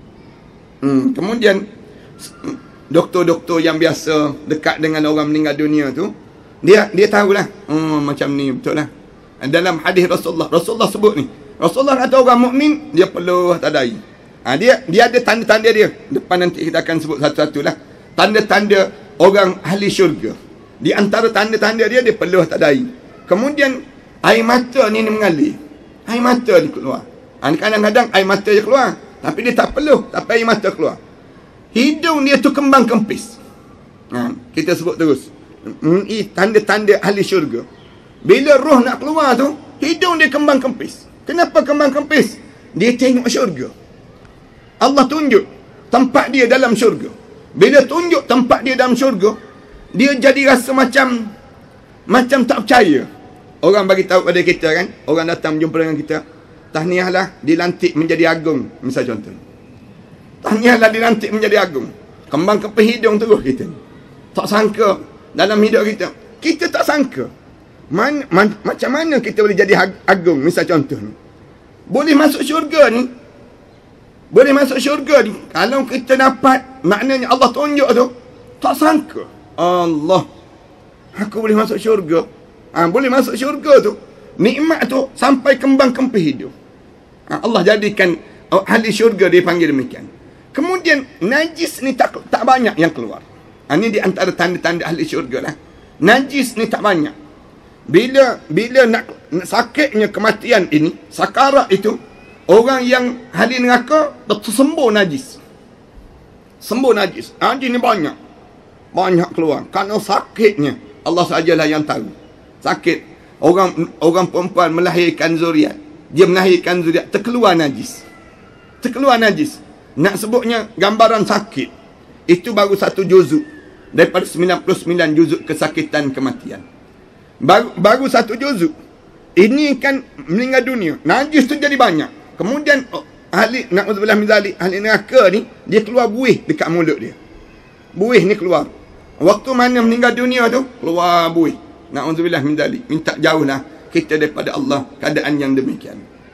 Kemudian doktor-doktor yang biasa dekat dengan orang meninggal dunia tu, dia tahulah, macam ni betul lah. Dalam hadis Rasulullah sebut ni. Rasulullah kata orang mukmin dia peluh tadai. Dia ada tanda-tanda dia. Depan nanti kita akan sebut satu-satu lah. Tanda-tanda orang ahli syurga. Di antara tanda-tanda dia peluh tadai. Kemudian air mata ni mengalir. Air mata ni keluar. Kadang-kadang air mata dia keluar. Tapi dia tak peluh. Tapi air mata keluar. Hidung dia tu kembang kempis. Kita sebut terus. Ini tanda-tanda ahli syurga. Bila roh nak keluar tu, hidung dia kembang kempis. Kenapa kembang kempis? Dia tengok syurga. Allah tunjuk tempat dia dalam syurga. Bila tunjuk tempat dia dalam syurga, dia jadi rasa macam tak percaya. Orang bagi tahu pada kita kan, orang datang berjumpa dengan kita, tahniahlah dilantik menjadi agung, misal contoh. Tahniahlah dilantik menjadi agung. Kembang kempis hidung terus kita. Tak sangka dalam hidup kita. Kita tak sangka. Macam mana kita boleh jadi agung, misal contoh ni. Boleh masuk syurga ni. Kalau kita dapat, maknanya Allah tunjuk tu, tak sangka. Allah, aku boleh masuk syurga. Boleh masuk syurga tu. Nikmat tu sampai kembang kempis hidung. Allah jadikan ahli syurga dia panggil demikian. Kemudian najis ni tak banyak yang keluar. Ini di antara tanda-tanda ahli syurga lah. Najis ni tak banyak. Bila nak sakitnya kematian ini, sakarat itu, orang yang ahli neraka tersembuh najis. Sembuh najis. Najis ni banyak keluar. Kerana sakitnya, Allah sajalah yang tahu. Sakit. Orang perempuan melahirkan zuriat. Dia melahirkan zuriat, terkeluar najis. Nak sebutnya gambaran sakit. Itu baru satu juzuk daripada 99 juzuk kesakitan kematian. Baru satu juzuk. Ini kan meninggal dunia. Najis tu jadi banyak. Kemudian ahli na'udzubillah min zalik, ahli neraka ni, dia keluar buih dekat mulut dia. Buih ni keluar. Waktu mana meninggal dunia tu, keluar buih. Na'udzubillah min zalik. Minta jauhlah kita daripada Allah keadaan yang demikian.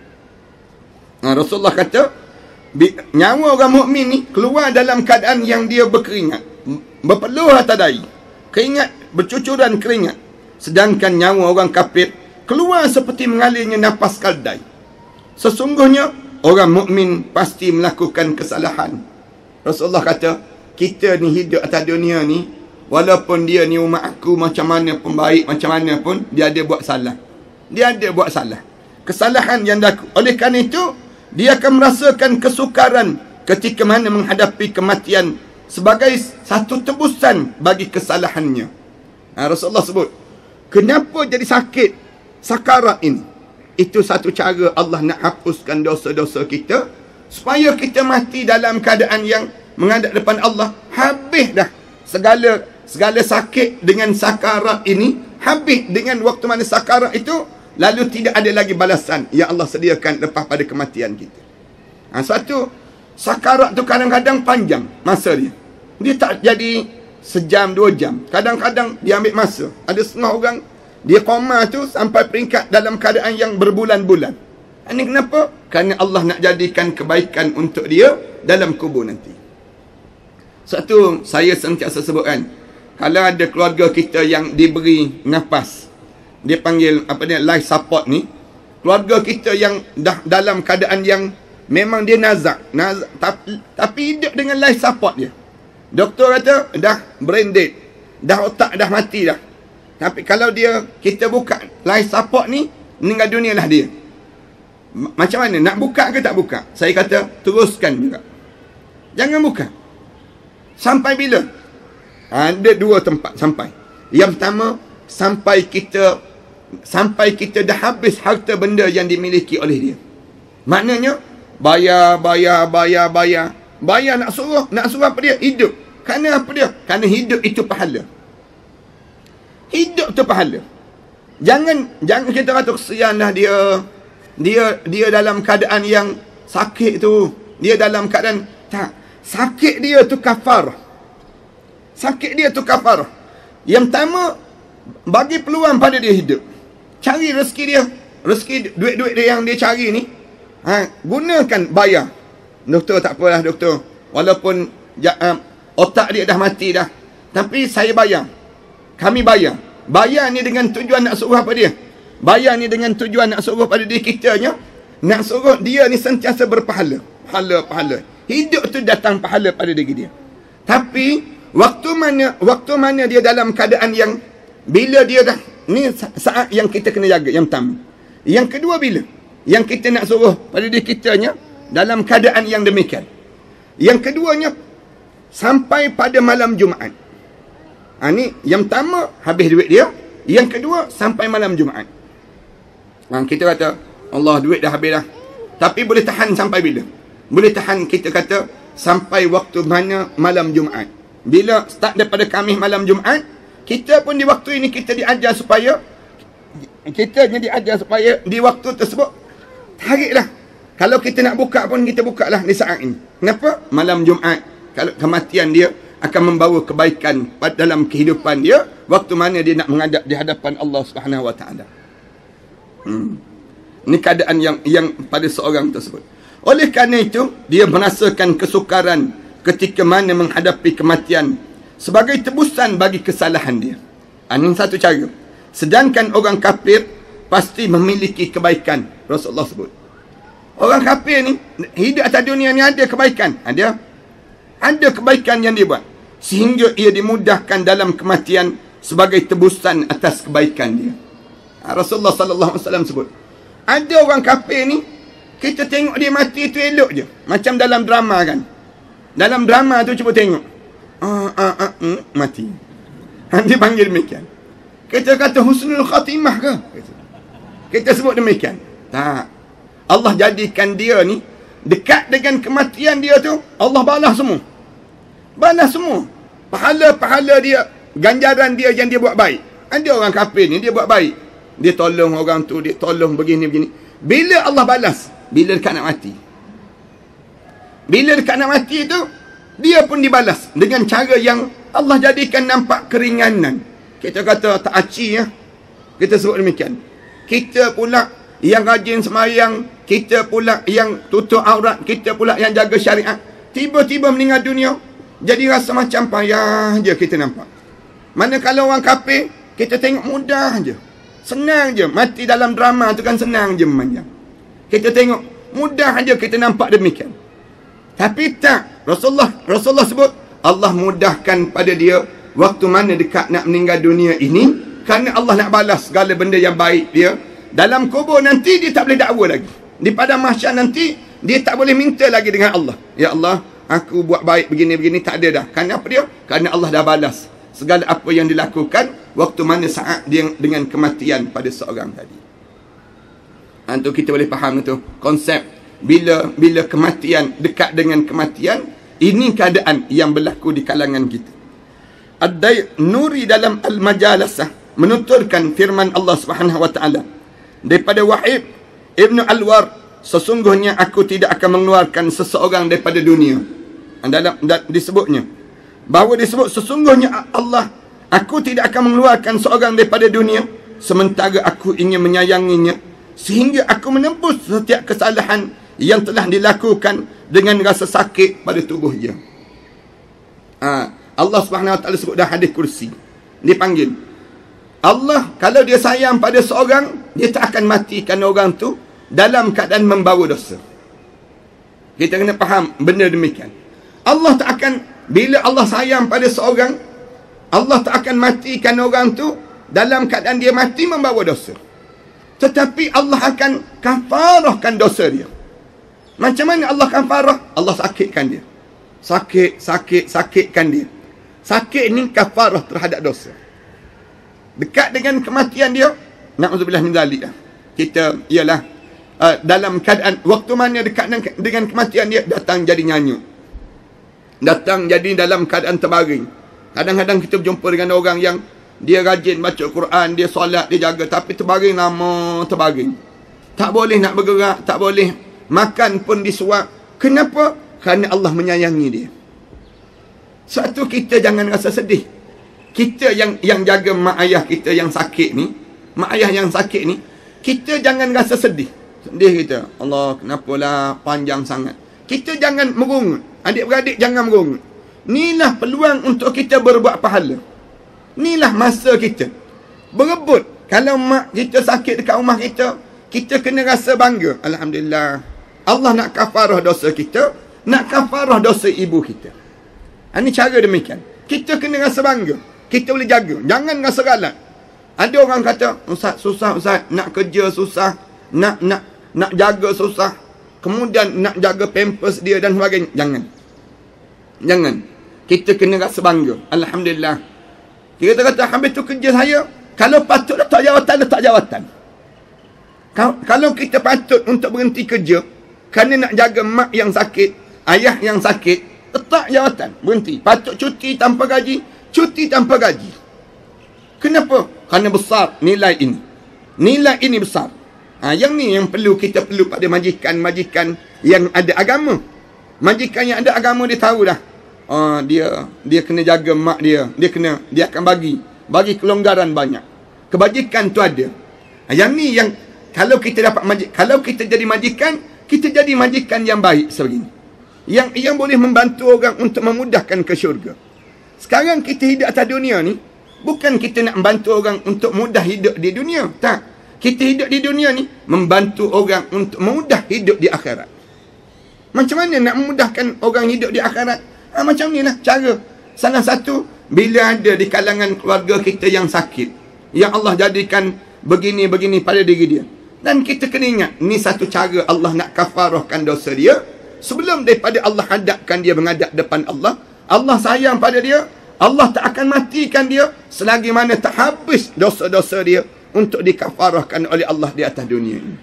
Rasulullah kata, nyawa orang mukmin ni keluar dalam keadaan yang dia berkeringat, berpeluh tadai, keringat, bercucuran keringat. Sedangkan nyawa orang kafir keluar seperti mengalirnya nafas kaldai. Sesungguhnya orang mukmin pasti melakukan kesalahan. Rasulullah kata, kita ni hidup atas dunia ni, walaupun dia ni umat aku macam mana pun baik, macam mana pun, dia ada buat salah. Kesalahan yang dah. Oleh kerana itu, dia akan merasakan kesukaran ketika mana menghadapi kematian sebagai satu tebusan bagi kesalahannya. Rasulullah sebut, kenapa jadi sakit sakarat ini? Itu satu cara Allah nak hapuskan dosa-dosa kita, supaya kita mati dalam keadaan yang menghadap depan Allah. Habis dah segala sakit dengan sakarat ini. Habis dengan waktu mana sakarat itu, lalu tidak ada lagi balasan yang Allah sediakan lepas pada kematian kita. Suatu sakarat tu kadang-kadang panjang masa dia. Dia tak jadi sejam, 2 jam. Kadang-kadang dia ambil masa. Ada setengah orang, dia koma tu sampai peringkat dalam keadaan yang berbulan-bulan. Ini kenapa? Kerana Allah nak jadikan kebaikan untuk dia dalam kubur nanti. Satu, saya sentiasa sebutkan, kalau ada keluarga kita yang diberi nafas, dia panggil life support ni, keluarga kita yang dah dalam keadaan yang memang dia nazak tapi hidup dengan life support dia. Doktor kata dah brain dead, dah otak dah mati dah. Tapi kalau kita buka life support ni, meninggal dunia lah dia. Macam mana? Nak buka ke tak buka? Saya kata teruskan juga. Jangan buka. Sampai bila? Ada 2 tempat sampai. Yang pertama, sampai kita dah habis harta benda yang dimiliki oleh dia. Maknanya bayar nak suruh apa dia? Hidup. Kerana apa dia? Kerana hidup itu pahala. Hidup tu pahala. Jangan kita kata kesianlah dia dalam keadaan yang sakit tu. Dia dalam keadaan tak. Sakit dia tu kafarah. Yang pertama, bagi peluang pada dia hidup. Cari rezeki dia. Rezeki duit-duit dia yang dia cari ni. Gunakan bayar. Doktor, tak apalah doktor. Walaupun otak dia dah mati dah. Tapi saya bayar. Kami bayar. Bayar ni dengan tujuan nak suruh apa dia? Bayar ni dengan tujuan nak suruh pada diri kitanya, nak suruh dia ni sentiasa berpahala. Pahala. Hidup tu datang pahala pada diri dia. Tapi waktu mana dia dalam keadaan yang bila dia dah ni saat yang kita kena jaga, yang pertama. Yang kedua, bila yang kita nak suruh pada diri kitanya dalam keadaan yang demikian. Yang keduanya, sampai pada malam Jumaat. Ni yang pertama habis duit dia, yang kedua sampai malam Jumaat. Kita kata Allah, duit dah habis dah, tapi boleh tahan sampai bila? Boleh tahan, kita kata sampai waktu mana malam Jumaat. Bila start daripada Khamis malam Jumaat, kita pun di waktu ini kita diajar supaya di waktu tersebut tariklah. Kalau kita nak buka pun kita buka lah di saat ini. Kenapa? Malam Jumaat, kalau kematian dia akan membawa kebaikan dalam kehidupan dia, waktu mana dia nak menghadap di hadapan Allah Subhanahu Wa Taala. Ini keadaan yang pada seorang tersebut. Oleh kerana itu, dia merasakan kesukaran ketika mana menghadapi kematian sebagai tebusan bagi kesalahan dia. Ini satu cara. Sedangkan orang kafir pasti memiliki kebaikan. Rasulullah sebut, orang kafir ni hidup atas dunia ni ada kebaikan. Ada kebaikan yang dia buat, sehingga ia dimudahkan dalam kematian sebagai tebusan atas kebaikan dia. Rasulullah sallallahu alaihi wasallam sebut, ada orang kafir ni, kita tengok dia mati tu elok je. Macam dalam drama kan. Dalam drama tu cuba tengok. Mati. Dia panggil demikian. Kita kata husnul khatimah ke? Kita sebut demikian. Tak. Allah jadikan dia ni dekat dengan kematian dia tu, Allah balas semua. Balas semua. Pahala-pahala dia, ganjaran dia yang dia buat baik. Ada orang kafir ni, dia buat baik. Dia tolong orang tu, dia tolong begini-begini. Bila Allah balas? Bila dekat nak mati. Bila dekat nak mati tu, dia pun dibalas dengan cara yang Allah jadikan nampak keringanan. Kita kata tak aci ya. Kita sebut demikian. Kita pula yang rajin semayang, kita pula yang tutup aurat, kita pula yang jaga syariat, tiba-tiba meninggal dunia, jadi rasa macam payah je kita nampak. Manakala orang kafir, kita tengok mudah je, senang je. Mati dalam drama tu kan senang je memandang. Kita tengok mudah je, kita nampak demikian. Tapi tak, Rasulullah sebut Allah mudahkan pada dia waktu mana dekat nak meninggal dunia ini, kerana Allah nak balas segala benda yang baik dia. Dalam kubur nanti dia tak boleh dakwa lagi. Di padang mahsyar nanti dia tak boleh minta lagi dengan Allah. Ya Allah, aku buat baik begini-begini, tak ada dah. Kerana apa dia? Kerana Allah dah balas segala apa yang dilakukan waktu mana saat dia dengan kematian pada seorang tadi. Untuk kita boleh faham itu konsep bila kematian, dekat dengan kematian, ini keadaan yang berlaku di kalangan kita. Ad-Day Nuri dalam Al-Majalasah menuturkan firman Allah Subhanahu Wa Taala daripada Wahib Ibn Al-War, sesungguhnya aku tidak akan mengeluarkan seseorang daripada dunia. Dalam disebutnya bahawa disebut sesungguhnya Allah, aku tidak akan mengeluarkan seorang daripada dunia sementara aku ingin menyayanginya, sehingga aku menembus setiap kesalahan yang telah dilakukan dengan rasa sakit pada tubuhnya. Allah Subhanahu Wa Taala sebut dah hadis kursi, dipanggil Allah, kalau dia sayang pada seorang, dia tak akan matikan orang tu dalam keadaan membawa dosa. Kita kena faham benda demikian. Allah tak akan, bila Allah sayang pada seorang, Allah tak akan matikan orang tu dalam keadaan dia mati membawa dosa. Tetapi Allah akan kafarahkan dosa dia. Macam mana Allah kafarah? Allah sakitkan dia. Sakitkan dia. Sakit ni kafarah terhadap dosa. Dekat dengan kematian dia, na'udzubillah min zalik, kita ialah dalam keadaan waktu mana dekat dengan kematian dia, datang jadi nyanyuk, datang jadi dalam keadaan terbaring. Kadang-kadang kita berjumpa dengan orang yang dia rajin baca Quran, dia solat, dia jaga, tapi terbaring, lama terbaring, tak boleh nak bergerak, tak boleh makan pun disuap. Kenapa? Kerana Allah menyayangi dia. Satu, kita jangan rasa sedih. Kita yang jaga mak ayah kita yang sakit ni, mak ayah yang sakit ni, kita jangan rasa sedih. Sedih kita, Allah kenapalah panjang sangat. Kita jangan merungut. Adik-beradik jangan merungut. Inilah peluang untuk kita berbuat pahala. Inilah masa kita berebut Kalau mak kita sakit dekat rumah kita, kita kena rasa bangga. Alhamdulillah. Allah nak kafarah dosa kita, nak kafarah dosa ibu kita. Ini cara demikian. Kita kena rasa bangga. Kita boleh jaga. Jangan rasa galak. Ada orang kata, Ustaz, susah Ustaz. Nak kerja susah. Nak jaga susah. Kemudian nak jaga pampers dia dan sebagainya. Jangan. Kita kena rasa bangga. Alhamdulillah. Kita kata, habis tu kerja saya. Kalau patut letak jawatan. Kalau kita patut untuk berhenti kerja kerana nak jaga mak yang sakit, ayah yang sakit, letak jawatan, berhenti. Patut cuti tanpa gaji. Kenapa? Kerana besar nilai ini. Nilai ini besar. Yang ni yang kita perlu pada majikan yang ada agama. Majikan yang ada agama dia tahu dah. Dia kena jaga mak dia. Dia akan bagi kelonggaran banyak. Kebajikan tu ada. Yang ni yang kalau kita jadi majikan, kita jadi majikan yang baik sebegini. Yang boleh membantu orang untuk memudahkan ke syurga. Sekarang kita hidup atas dunia ni, bukan kita nak membantu orang untuk mudah hidup di dunia. Tak. Kita hidup di dunia ni, membantu orang untuk mudah hidup di akhirat. Macam mana nak memudahkan orang hidup di akhirat? Macam ni lah cara. Salah satu, bila ada di kalangan keluarga kita yang sakit, yang Allah jadikan begini-begini pada diri dia. Dan kita kena ingat, ni satu cara Allah nak kafarahkan dosa dia. Sebelum daripada Allah hadapkan dia menghadap depan Allah, Allah sayang pada dia, Allah tak akan matikan dia selagi mana tak habis dosa-dosa dia untuk dikafarahkan oleh Allah di atas dunia ini.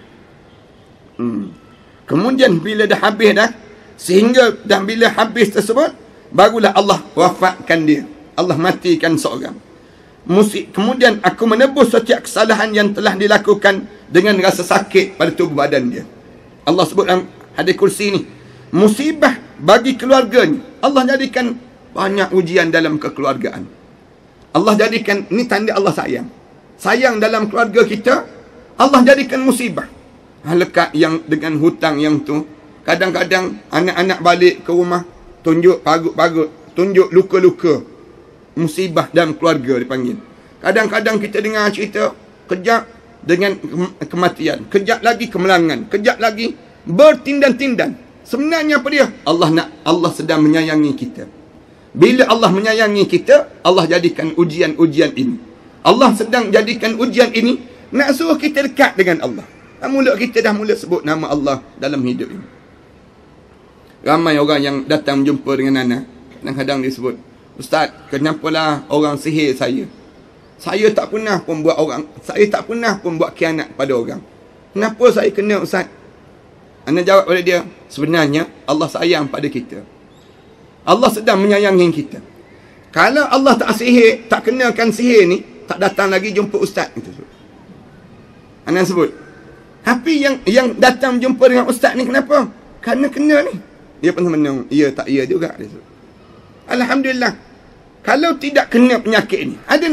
Kemudian bila dah habis dah, dan bila habis tersebut, barulah Allah wafatkan dia. Allah matikan seorang. Kemudian aku menebus setiap kesalahan yang telah dilakukan dengan rasa sakit pada tubuh badan dia. Allah sebut dalam hadis kursi ni, musibah bagi keluarganya. Allah jadikan banyak ujian dalam kekeluargaan. Allah jadikan, ni tanda Allah sayang dalam keluarga kita. Allah jadikan musibah. Lekat yang dengan hutang yang tu, kadang-kadang anak-anak balik ke rumah tunjuk pagut-pagut, tunjuk luka-luka. Musibah dalam keluarga dipanggil. Kadang-kadang kita dengar cerita, kejap dengan kematian, kejap lagi kemelangan, kejap lagi bertindan-tindan. Sebenarnya apa dia? Allah sedang menyayangi kita. Bila Allah menyayangi kita, Allah jadikan ujian-ujian ini. Allah sedang jadikan ujian ini nak suruh kita dekat dengan Allah. Mulut kita dah mula sebut nama Allah dalam hidup ini. Ramai orang yang datang jumpa dengan anak, kadang-kadang dia sebut, Ustaz, kenapalah orang sihir saya? Saya tak pernah pun buat khianat pada orang. Kenapa saya kena, Ustaz? Ana jawab pada dia, sebenarnya Allah sayang pada kita. Allah sedang menyayangi kita. Kalau Allah tak sihir, tak kenakan sihir ni, tak datang lagi jumpa Ustaz. Ana sebut. Tapi yang datang jumpa dengan Ustaz ni kenapa? Kerana kena ni. Dia pun menang, ya tak ya juga. Alhamdulillah. Kalau tidak kena penyakit ni, ada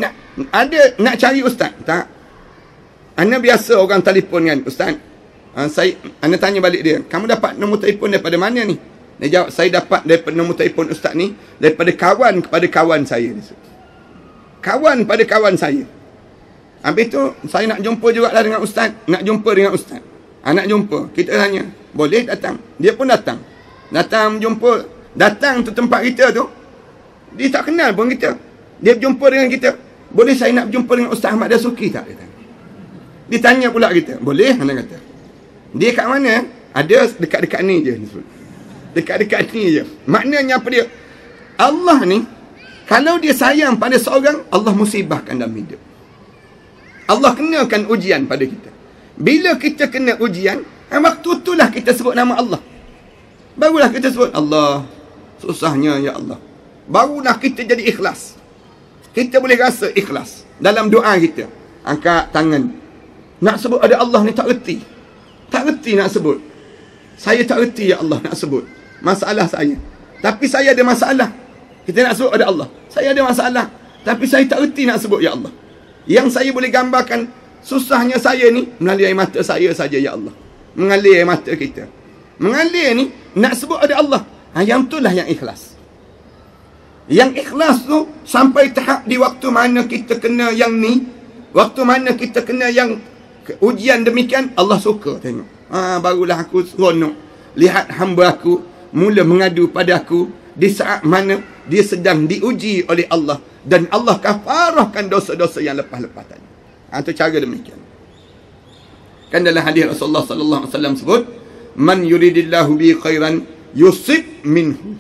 nak cari Ustaz? Tak. Ana biasa orang telefon kan, Ustaz. Ana tanya balik dia, kamu dapat nombor telefon daripada mana ni? Dia jawab, saya dapat daripada nombor telefon Ustaz ni daripada kawan kepada kawan saya. Kawan pada kawan saya. Habis tu saya nak jumpa juga lah dengan Ustaz. Nak jumpa dengan Ustaz. Nak jumpa. Kita tanya, boleh datang? Dia pun datang. Datang jumpa. Datang tu tempat kita tu, dia tak kenal pun kita. Dia berjumpa dengan kita. Boleh saya nak berjumpa dengan Ustaz Ahmad Dasuki tak? Dia tanya pula kita. Boleh? Anda kata. Dia kat mana? Ada dekat-dekat ni je. Dekat-dekat ni je. Maknanya apa dia? Allah ni, kalau dia sayang pada seorang, Allah musibahkan dalam hidup. Allah kenakan ujian pada kita. Bila kita kena ujian, waktu itulah kita sebut nama Allah. Barulah kita sebut Allah. Susahnya ya Allah. Barulah kita jadi ikhlas. Kita boleh rasa ikhlas dalam doa kita. Angkat tangan. Nak sebut ada Allah ni tak reti. Tak reti nak sebut. Saya tak reti ya Allah nak sebut masalah saya. Tapi saya ada masalah. Kita nak sebut ada Allah. Saya ada masalah. Tapi saya tak reti nak sebut ya Allah. Yang saya boleh gambarkan susahnya saya ni melalui air mata saya saja ya Allah. Mengalir air mata kita. Mengalir ni nak sebut ada Allah. Yang itulah yang ikhlas. Yang ikhlas tu sampai tahap di waktu mana kita kena yang ni, Waktu mana kita kena yang ujian demikian, Allah suka tengok. Barulah aku seronok lihat hamba aku mula mengadu pada aku di saat mana dia sedang diuji oleh Allah, dan Allah kafarahkan dosa-dosa yang lepas-lepas tadi. Itu cara demikian. Kan dalam hadis Rasulullah sallallahu alaihi wasallam sebut, man yuridillahu bi khairan yusib minhu.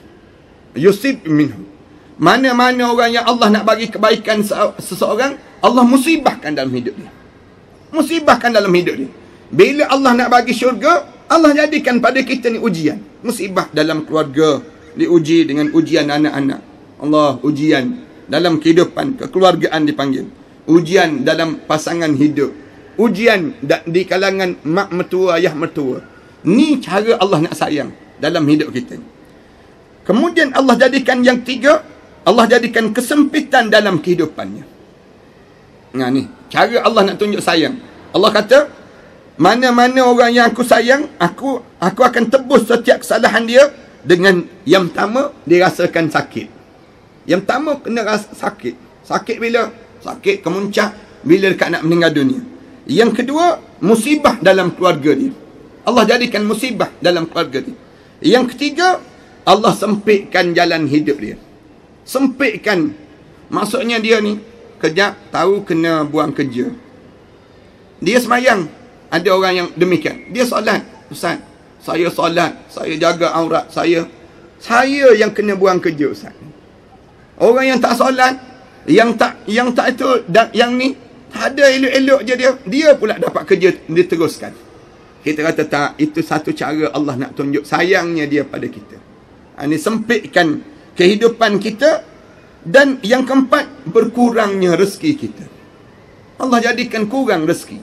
Mana-mana orang yang Allah nak bagi kebaikan seseorang, Allah musibahkan dalam hidup dia. Musibahkan dalam hidup dia. Bila Allah nak bagi syurga, Allah jadikan pada kita ni ujian. Musibah dalam keluarga, diuji dengan ujian anak-anak. Allah, ujian dalam kehidupan kekeluargaan dipanggil. Ujian dalam pasangan hidup. Ujian di kalangan mak mertua, ayah mertua. Ni cara Allah nak sayang dalam hidup kita. Kemudian Allah jadikan yang tiga, Allah jadikan kesempitan dalam kehidupannya. Nah ni, cara Allah nak tunjuk sayang. Allah kata, mana-mana orang yang aku sayang, aku akan tebus setiap kesalahan dia. Dengan yang pertama, dia rasakan sakit. Yang pertama kena rasa sakit. Sakit bila? Sakit kemuncak bila dekat nak meninggal dunia. Yang kedua, musibah dalam keluarga dia. Allah jadikan musibah dalam keluarga dia. Yang ketiga, Allah sempitkan jalan hidup dia. Sempitkan. Maksudnya dia ni, kejap tahu kena buang kerja. Dia semayang. Ada orang yang demikian. Dia solat. Ustaz, saya solat, saya jaga aurat saya yang kena buang kerja, Ustaz. Orang yang tak solat, yang tak itu, yang ni tak ada elok-elok je dia pula dapat kerja diteruskan. Kita kata tak, itu satu cara Allah nak tunjuk sayangnya dia pada kita. Ini sempitkan kehidupan kita. Dan yang keempat, berkurangnya rezeki kita. Allah jadikan kurang rezeki.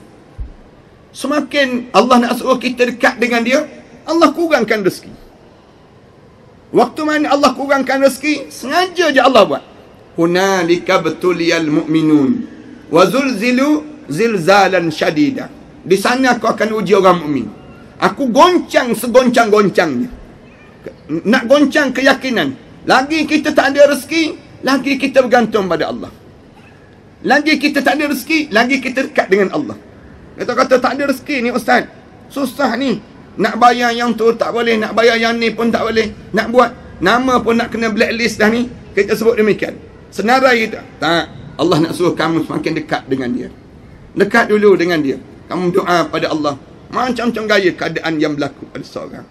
Semakin Allah nak suruh kita dekat dengan dia, Allah kurangkan rezeki. Waktu mana Allah kurangkan rezeki, sengaja je Allah buat. Hunalika betuliyal mu'minun wa zulzilu zilzalan syadida. Di sana aku akan uji orang mukmin. Aku goncang segoncang-goncangnya. Nak goncang keyakinan. Lagi kita tak ada rezeki, lagi kita bergantung pada Allah. Lagi kita tak ada rezeki, lagi kita dekat dengan Allah. Kita kata tak ada rezeki ni Ustaz, susah ni. Nak bayar yang tu tak boleh, nak bayar yang ni pun tak boleh. Nak buat nama pun nak kena blacklist dah ni. Kita sebut demikian. Senarai kita. Tak. Allah nak suruh kamu semakin dekat dengan dia. Dekat dulu dengan dia. Kamu doa pada Allah. Macam-macam gaya keadaan yang berlaku pada seorang.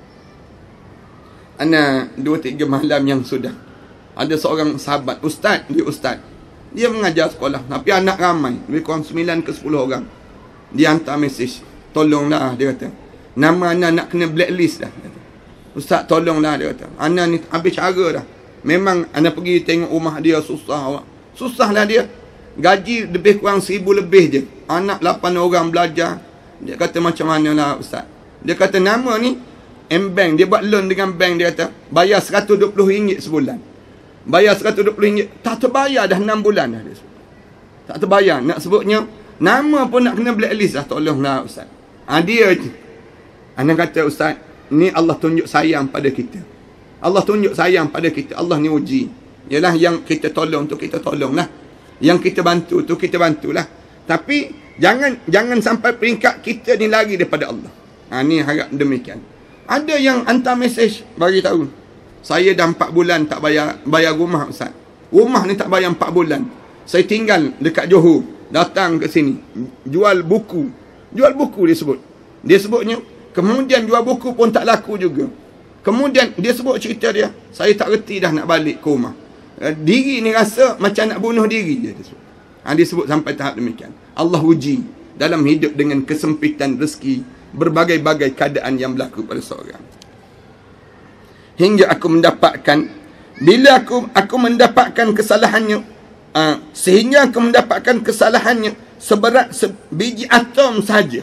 Ana 2-3 malam yang sudah, ada seorang sahabat, ustaz. Dia mengajar sekolah. Tapi anak ramai. Lebih kurang 9 ke 10 orang. Dia hantar mesej. Tolonglah, dia kata. Nama anak nak kena blacklist dah. Ustaz tolonglah, dia kata. Anak ni habis cara dah. Memang anak pergi tengok rumah dia, susah. Susahlah dia. Gaji lebih kurang 1,000 lebih je. Anak 8 orang belajar. Dia kata macam mana lah Ustaz. Dia kata nama ni M-Bank. Dia buat loan dengan bank. Dia kata bayar RM120 sebulan. Bayar RM120. Tak terbayar dah 6 bulan dah. Tak terbayar. Nak sebutnya nama pun nak kena blacklist dah. Tolonglah Ustaz. Dia je. Anak kata Ustaz, ni Allah tunjuk sayang pada kita. Allah tunjuk sayang pada kita. Allah ni uji. Yalah yang kita tolong tu kita tolonglah. Yang kita bantu tu kita bantulah. Tapi jangan sampai peringkat kita ni lari daripada Allah. Ni harap demikian. Ada yang hantar mesej bagi tahu, saya dah 4 bulan tak bayar rumah Ustaz. Rumah ni tak bayar 4 bulan. Saya tinggal dekat Johor, datang ke sini, jual buku. Jual buku dia sebut. Dia sebutnya, kemudian jual buku pun tak laku juga. Kemudian dia sebut cerita dia, saya tak reti dah nak balik ke rumah. Diri ni rasa macam nak bunuh diri je. Dia sebut sampai tahap demikian. Allah uji dalam hidup dengan kesempitan rezeki, berbagai-bagai keadaan yang berlaku pada seorang. Hingga aku mendapatkan, bila aku mendapatkan kesalahannya, sehingga aku mendapatkan kesalahannya seberat sebiji atom saja.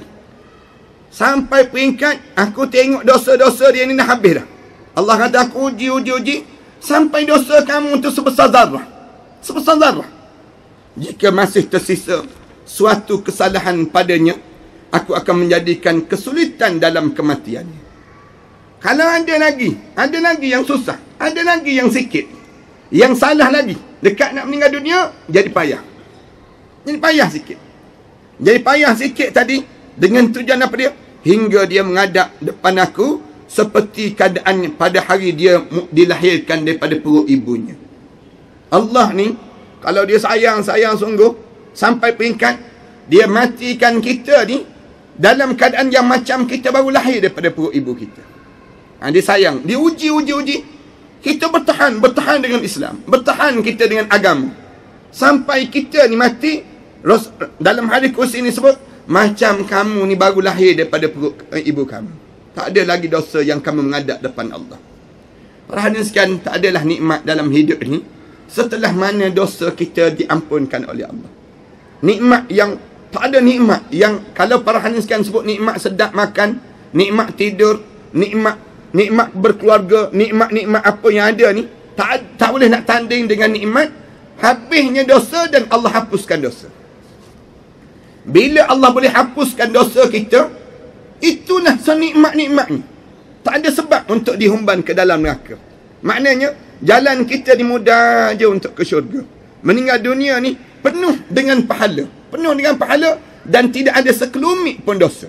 Sampai peringkat aku tengok dosa-dosa dia ni dah habis dah. Allah kata aku uji sampai dosa kamu tu sebesar zarah. Sebesar zarah. Jika masih tersisa suatu kesalahan padanya, aku akan menjadikan kesulitan dalam kematiannya. Kalau ada lagi yang susah, ada lagi yang sikit, yang salah lagi, dekat nak meninggal dunia, jadi payah. Jadi payah sikit. Jadi payah sikit tadi. Dengan tujuan apa dia? Hingga dia menghadap depan aku seperti keadaan pada hari dia dilahirkan daripada perut ibunya. Allah ni, kalau dia sayang sungguh, sampai peringkat dia matikan kita ni dalam keadaan yang macam kita baru lahir daripada perut ibu kita. Dia sayang, dia uji. Kita bertahan dengan Islam, bertahan kita dengan agama, sampai kita ni mati. Dalam hadis kursi ni sebut, macam kamu ni baru lahir daripada perut ibu kamu. Tak ada lagi dosa yang kamu menghadap depan Allah. Para hadirin sekalian, tak adalah nikmat dalam hidup ni setelah mana dosa kita diampunkan oleh Allah. Nikmat yang, tak ada nikmat yang, kalau para hadirin sekalian sebut nikmat sedap makan, nikmat tidur, nikmat berkeluarga, nikmat apa yang ada ni, tak boleh nak tanding dengan nikmat habisnya dosa dan Allah hapuskan dosa. Bila Allah boleh hapuskan dosa kita, itulah senikmat-nikmatnya. Tak ada sebab untuk dihumban ke dalam neraka. Maknanya, jalan kita ni mudah je untuk ke syurga. Meninggal dunia ni penuh dengan pahala. Dan tidak ada sekelumit pun dosa.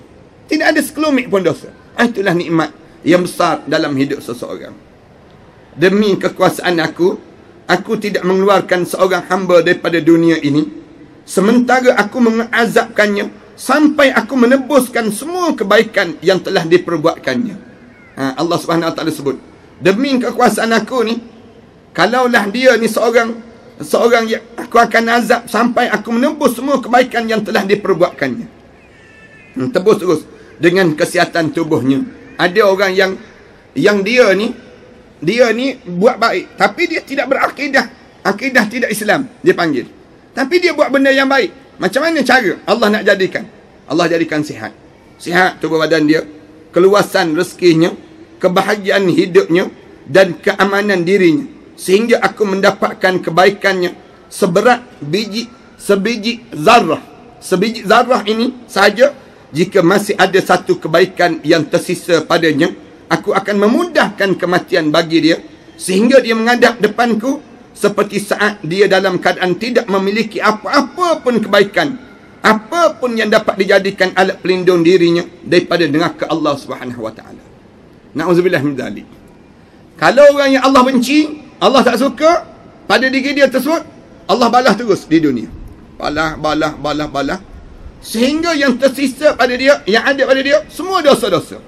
Itulah nikmat yang besar dalam hidup seseorang. Demi kekuasaan aku tidak mengeluarkan seorang hamba daripada dunia ini, sementara aku mengazabkannya sampai aku menebuskan semua kebaikan yang telah diperbuatkannya. Allah Subhanahu Wa Taala sebut, demi kekuasaan aku ni, kalaulah dia ni seorang yang aku akan azab sampai aku menebus semua kebaikan yang telah diperbuatkannya. Tebus terus dengan kesihatan tubuhnya. Ada orang yang dia ni buat baik, tapi dia tidak berakidah, akidah tidak Islam, dia panggil. Tapi dia buat benda yang baik. Macam mana cara Allah nak jadikan? Allah jadikan sihat tubuh badan dia, keluasan rezekinya, kebahagiaan hidupnya, dan keamanan dirinya, sehingga aku mendapatkan kebaikannya seberat sebiji zarrah. Sebiji zarrah ini sahaja, jika masih ada satu kebaikan yang tersisa padanya, aku akan memudahkan kematian bagi dia, sehingga dia menghadap depanku seperti saat dia dalam keadaan tidak memiliki apa-apa pun kebaikan, apa pun yang dapat dijadikan alat pelindung dirinya daripada neraka Allah Subhanahu Wa Taala. Na'udzubillah min dzalik. Kalau orang yang Allah benci, Allah tak suka pada diri dia tersebut, Allah balas terus di dunia. Balas. Sehingga yang tersisa pada dia, yang ada pada dia, semua dosa-dosa.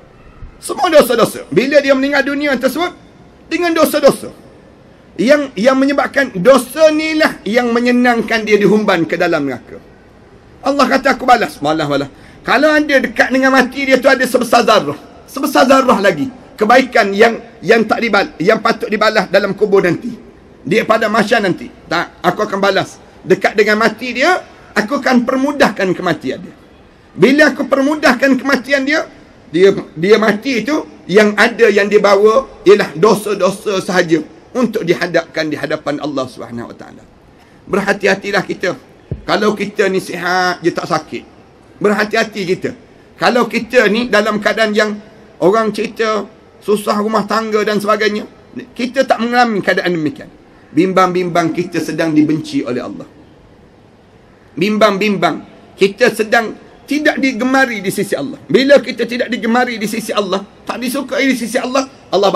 Bila dia meninggal dunia tersebut dengan dosa-dosa, yang menyebabkan dosa ni lah yang menyenangkan dia dihumban ke dalam neraka. Allah kata aku balas. Kalau ada dekat dengan mati dia tu ada sebesar zarrah lagi kebaikan yang patut dibalas dalam kubur nanti, dia pada mahsyar nanti, tak, aku akan balas. Dekat dengan mati dia, aku akan permudahkan kematian dia. Bila aku permudahkan kematian dia mati itu, yang ada yang dibawa ialah dosa-dosa sahaja untuk dihadapkan di hadapan Allah Subhanahu Wa Taala. Berhati-hatilah kita. Kalau kita ni sihat je tak sakit, berhati-hati kita. Kalau kita ni dalam keadaan yang orang cerita susah rumah tangga dan sebagainya, kita tak mengalami keadaan demikian, bimbang-bimbang kita sedang dibenci oleh Allah. Bimbang-bimbang kita sedang tidak digemari di sisi Allah. Bila kita tidak digemari di sisi Allah, tak disukai di sisi Allah, Allah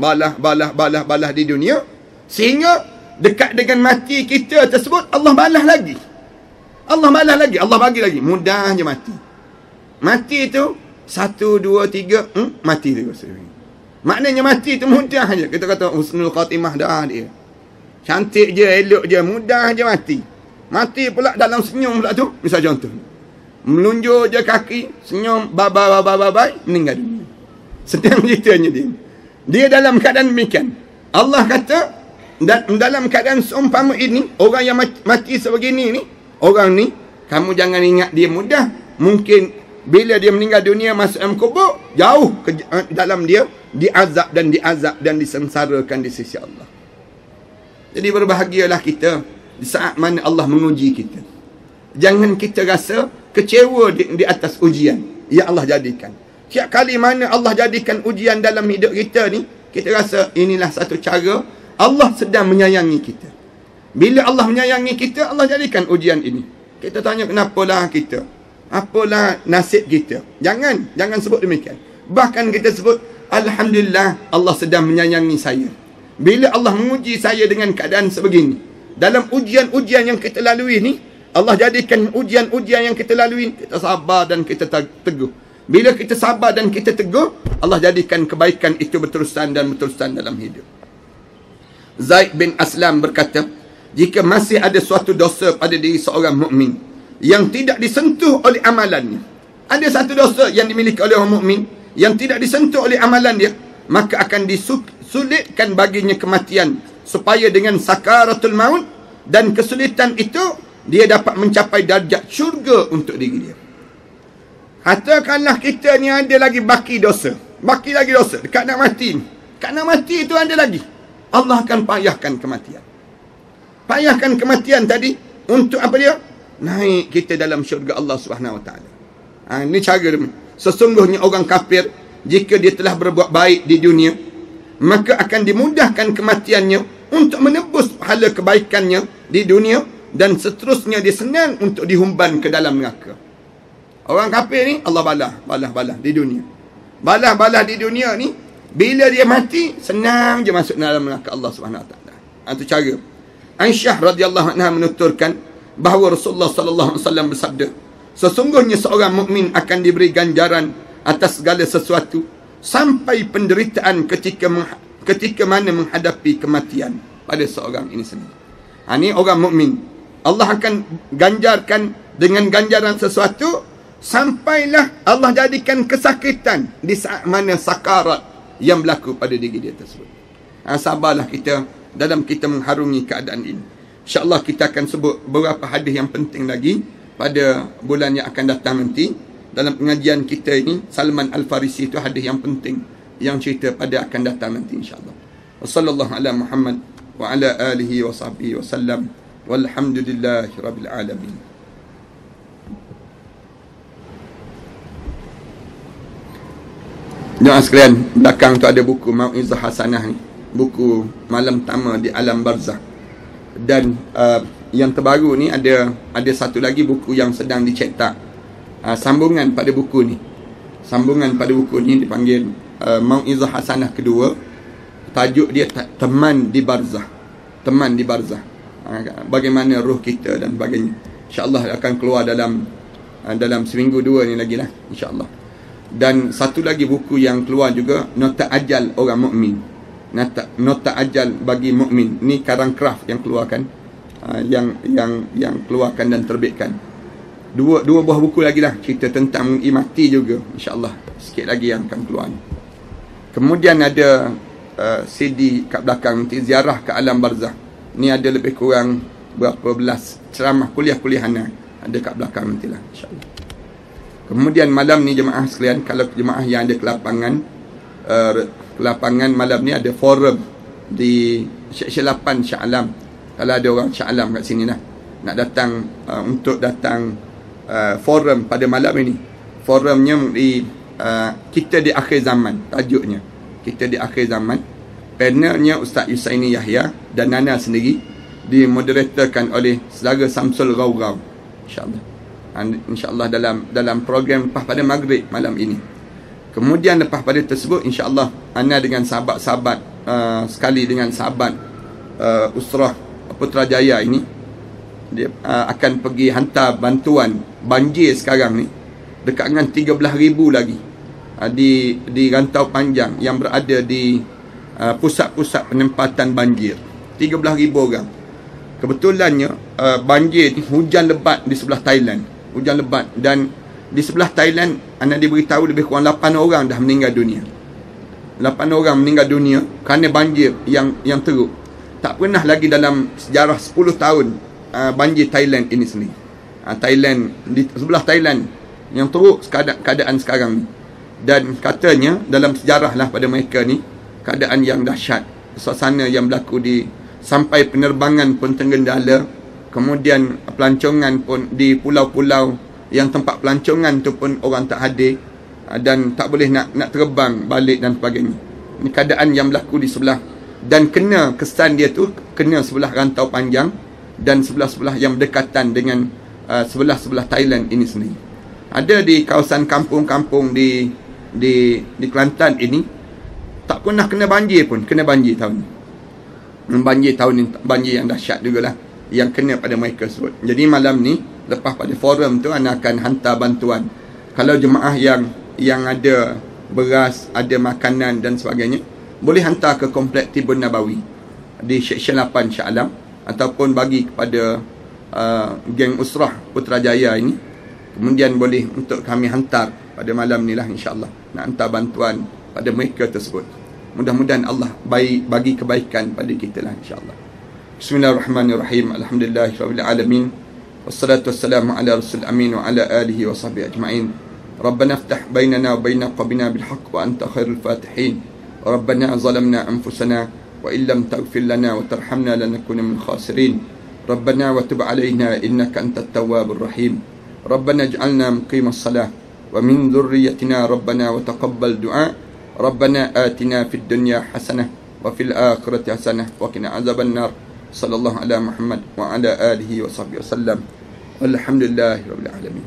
balas di dunia, sehingga dekat dengan mati kita tersebut Allah balas lagi. Allah bagi lagi. Mudah je mati. Mati tu 1, 2, 3 mati terus. Maknanya mati tu mudah je. Kita kata husnul khatimah dah dia. Cantik je, elok je, mudah je mati. Mati pula dalam senyum pula tu. Misal contoh, melunjuk je kaki, senyum, bye, meninggal dunia. Sedang ceritanya dia dalam keadaan demikian. Allah kata, dalam keadaan seumpama ini, orang yang mati sebegini ni, orang ni, kamu jangan ingat dia mudah. Mungkin bila dia meninggal dunia, masuk dalam kubur, jauh ke dalam dia diazab dan disengsarakan di sisi Allah. Jadi berbahagialah kita di saat mana Allah menguji kita. Jangan kita rasa kecewa di atas ujian yang Allah jadikan. Tiap kali mana Allah jadikan ujian dalam hidup kita ni, kita rasa inilah satu cara Allah sedang menyayangi kita. Bila Allah menyayangi kita, Allah jadikan ujian ini. Kita tanya kenapalah kita, apalah nasib kita. Jangan sebut demikian. Bahkan kita sebut, alhamdulillah Allah sedang menyayangi saya. Bila Allah menguji saya dengan keadaan sebegini, dalam ujian-ujian yang kita lalui ni, Allah jadikan ujian-ujian yang kita lalui, kita sabar dan kita teguh. Bila kita sabar dan kita teguh, Allah jadikan kebaikan itu berterusan dalam hidup. Zaid bin Aslam berkata, jika masih ada suatu dosa pada diri seorang mukmin yang tidak disentuh oleh amalannya, ada satu dosa yang dimiliki oleh orang mukmin yang tidak disentuh oleh amalan dia, maka akan disulitkan baginya kematian, supaya dengan sakaratul maut dan kesulitan itu dia dapat mencapai darjat syurga untuk diri dia. Katakanlah kita ni ada lagi baki lagi dosa dekat nak mati ni. Dekat nak mati itu ada lagi, Allah akan payahkan kematian tadi untuk apa dia? Naik kita dalam syurga Allah Subhanahu Wa Taala. Ini cara dia. Sesungguhnya orang kafir, jika dia telah berbuat baik di dunia, maka akan dimudahkan kematiannya untuk menebus pahala kebaikannya di dunia, dan seterusnya dia senang untuk dihumban ke dalam neraka. Orang kafir ni Allah balah di dunia. Balah di dunia ni, bila dia mati senang je masuk dalam neraka Allah Subhanahu Wa Taala. Itu cara. Aisyah radhiyallahu anha menuturkan bahawa Rasulullah sallallahu alaihi wasallam bersabda, sesungguhnya seorang mukmin akan diberi ganjaran atas segala sesuatu sampai penderitaan ketika mana menghadapi kematian pada seorang ini sendiri. Ini orang mukmin, Allah akan ganjarkan dengan ganjaran sesuatu sampailah Allah jadikan kesakitan di saat mana sakarat yang berlaku pada diri dia tersebut. Sabarlah kita dalam kita mengharungi keadaan ini. InsyaAllah kita akan sebut beberapa hadis yang penting lagi pada bulan yang akan datang nanti. Dalam pengajian kita ini, Salman Al-Farisi itu hadis yang penting yang cerita pada akan datang nanti insyaAllah. Wassallallahu ala Muhammad wa ala alihi wa sahbihi wa sallam. Walhamdulillahi rabbil alamin. Jemaah sekalian, belakang tu ada buku Mau'izah Hasanah ni, buku malam pertama di alam barzakh. Dan yang terbaru ni ada satu lagi buku yang sedang dicetak, sambungan pada buku ni. Sambungan pada buku ni dipanggil Mau'izah Hasanah kedua. Tajuk dia Teman di Barzakh. Teman di Barzakh. Bagaimana roh kita dan sebagainya. InsyaAllah akan keluar dalam seminggu dua ni lagi lah, insyaAllah. Dan satu lagi buku yang keluar juga, Nota Ajal Orang Mukmin. Nota Ajal bagi Mukmin. Ni Karang Craft yang keluarkan, yang keluarkan dan terbitkan. Dua buah buku lagi lah, cerita tentang mati juga, insyaAllah sikit lagi yang akan keluar. Kemudian ada CD kat belakang nanti, Ziarah ke Alam Barzakh. Ni ada lebih kurang berapa belas ceramah kuliah-kuliahan ada kat belakang nantilah, insyaAllah. Kemudian malam ni jemaah sekalian, kalau jemaah yang ada kelapangan malam ni ada forum di Syekh 8 Shah Alam. Kalau ada orang Shah Alam kat sini lah, nak datang untuk datang forum pada malam ini. Forumnya kita di akhir zaman, tajuknya kita di akhir zaman. Panelnya Ustaz Yusaini Yahya dan Nana sendiri, dimoderatorkan oleh Saudara Samsul Raurau, insyaAllah. InsyaAllah dalam program lepas pada maghrib malam ini. Kemudian lepas pada tersebut, insyaAllah Ana dengan sahabat-sahabat sekali dengan sahabat Usrah Putrajaya ini, dia akan pergi hantar bantuan banjir sekarang ni dekat dengan 13,000 lagi di rantau panjang yang berada di pusat-pusat penempatan banjir. 13,000 orang. Kebetulannya banjir ni hujan lebat di sebelah Thailand. Hujan lebat, dan di sebelah Thailand anda diberitahu lebih kurang 8 orang dah meninggal dunia. 8 orang meninggal dunia kerana banjir yang teruk. Tak pernah lagi dalam sejarah 10 tahun banjir Thailand ini sendiri. Thailand, di sebelah Thailand yang teruk keadaan sekarang ni. Dan katanya dalam sejarah lah pada mereka ni, keadaan yang dahsyat. Suasana yang berlaku sampai penerbangan pun tergendala. Kemudian pelancongan pun di pulau-pulau yang tempat pelancongan tu pun orang tak hadir, dan tak boleh nak terbang balik dan sebagainya. Ini keadaan yang berlaku di sebelah, dan kesan dia tu kena sebelah rantau panjang dan sebelah-sebelah yang berdekatan dengan sebelah-sebelah Thailand ini sendiri. Ada di kawasan kampung-kampung di Kelantan ini tak pernah kena banjir pun, kena banjir tahun ni. Banjir tahun ni, banjir yang dahsyat jugalah yang kena pada mereka tersebut. Jadi malam ni lepas pada forum tu, anda akan hantar bantuan. Kalau jemaah yang ada beras, ada makanan dan sebagainya, boleh hantar ke Komplek Tibun Nabawi di Seksyen 8 Shah Alam, ataupun bagi kepada geng Usrah Putrajaya ini. Kemudian boleh untuk kami hantar pada malam ni lah, insyaAllah nak hantar bantuan pada mereka tersebut. Mudah-mudahan Allah bagi kebaikan pada kita lah, insyaAllah. Bismillahirrahmanirrahim. Alhamdulillahirabbil alamin. Wassalatu wassalamu ala rasul amin wa ala alihi wa sahbihi ajma'in. Rabbana iftah bainana wa baina qawmina bil haqq wa anta khairul fatihin. Rabbana zalamna anfusana wa illam taghfir lana wa tarhamna lanakuna minal khasirin. Rabbana wa tub alaina innaka antat tawwabur rahim. Rabbana ij'alna muqimas salah wa min dhurriyyatina rabbana wa taqabbal du'a. Rabbana atina fid dunya hasanah wa fil akhirati hasanah wa qina azaban nar. Sallallahu ala Muhammad wa ala alihi wa sahbihi wasallam. Alhamdulillahirabbil alamin.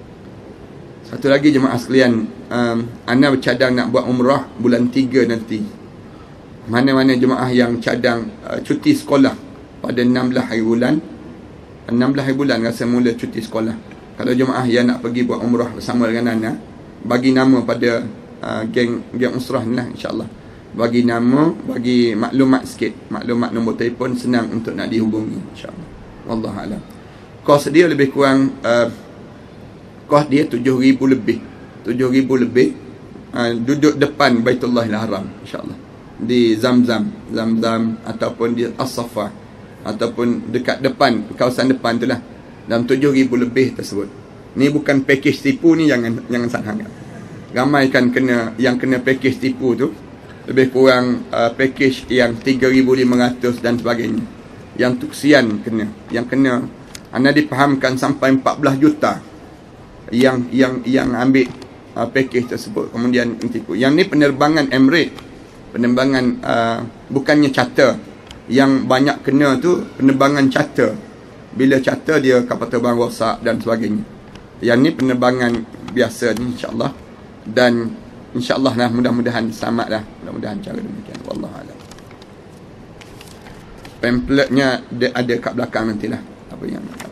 Satu lagi jemaah sekalian, ana bercadang nak buat umrah bulan 3 nanti. Mana-mana jemaah yang cadang cuti sekolah pada 16 hari bulan, 16 hari bulan rasa mula cuti sekolah. Kalau jemaah yang nak pergi buat umrah bersama dengan ana, bagi nama pada geng Usrah ni lah, insyaAllah. Bagi nama, bagi maklumat sikit, maklumat nombor telefon, senang untuk nak dihubungi, insyaAllah. Wallahualam. Kos dia lebih kurang kos dia 7,000 lebih, 7,000 lebih. Duduk depan Baitullahil Haram, insyaAllah, di Zamzam ataupun di As-Safa, ataupun dekat depan, kawasan depan tu lah. Dalam 7,000 lebih tersebut. Ni bukan package tipu ni, jangan sangat. Ramai kan yang kena package tipu tu, lebih kurang package yang 3,500 dan sebagainya. Yang tu kesian kena. Yang kena anda dipahamkan sampai 14 juta yang ambil package tersebut, kemudian tipu. Yang ni penerbangan Emirates, penerbangan bukannya charter. Yang banyak kena tu penerbangan charter. Bila charter dia kapal terbang rosak dan sebagainya. Yang ni penerbangan biasa ni, insyaAllah. Dan insyaAllah lah, mudah-mudahan selamat lah. Mudah-mudahan cara demikian. Wallahualam. Pamphletnya ada kat belakang nantilah apa yang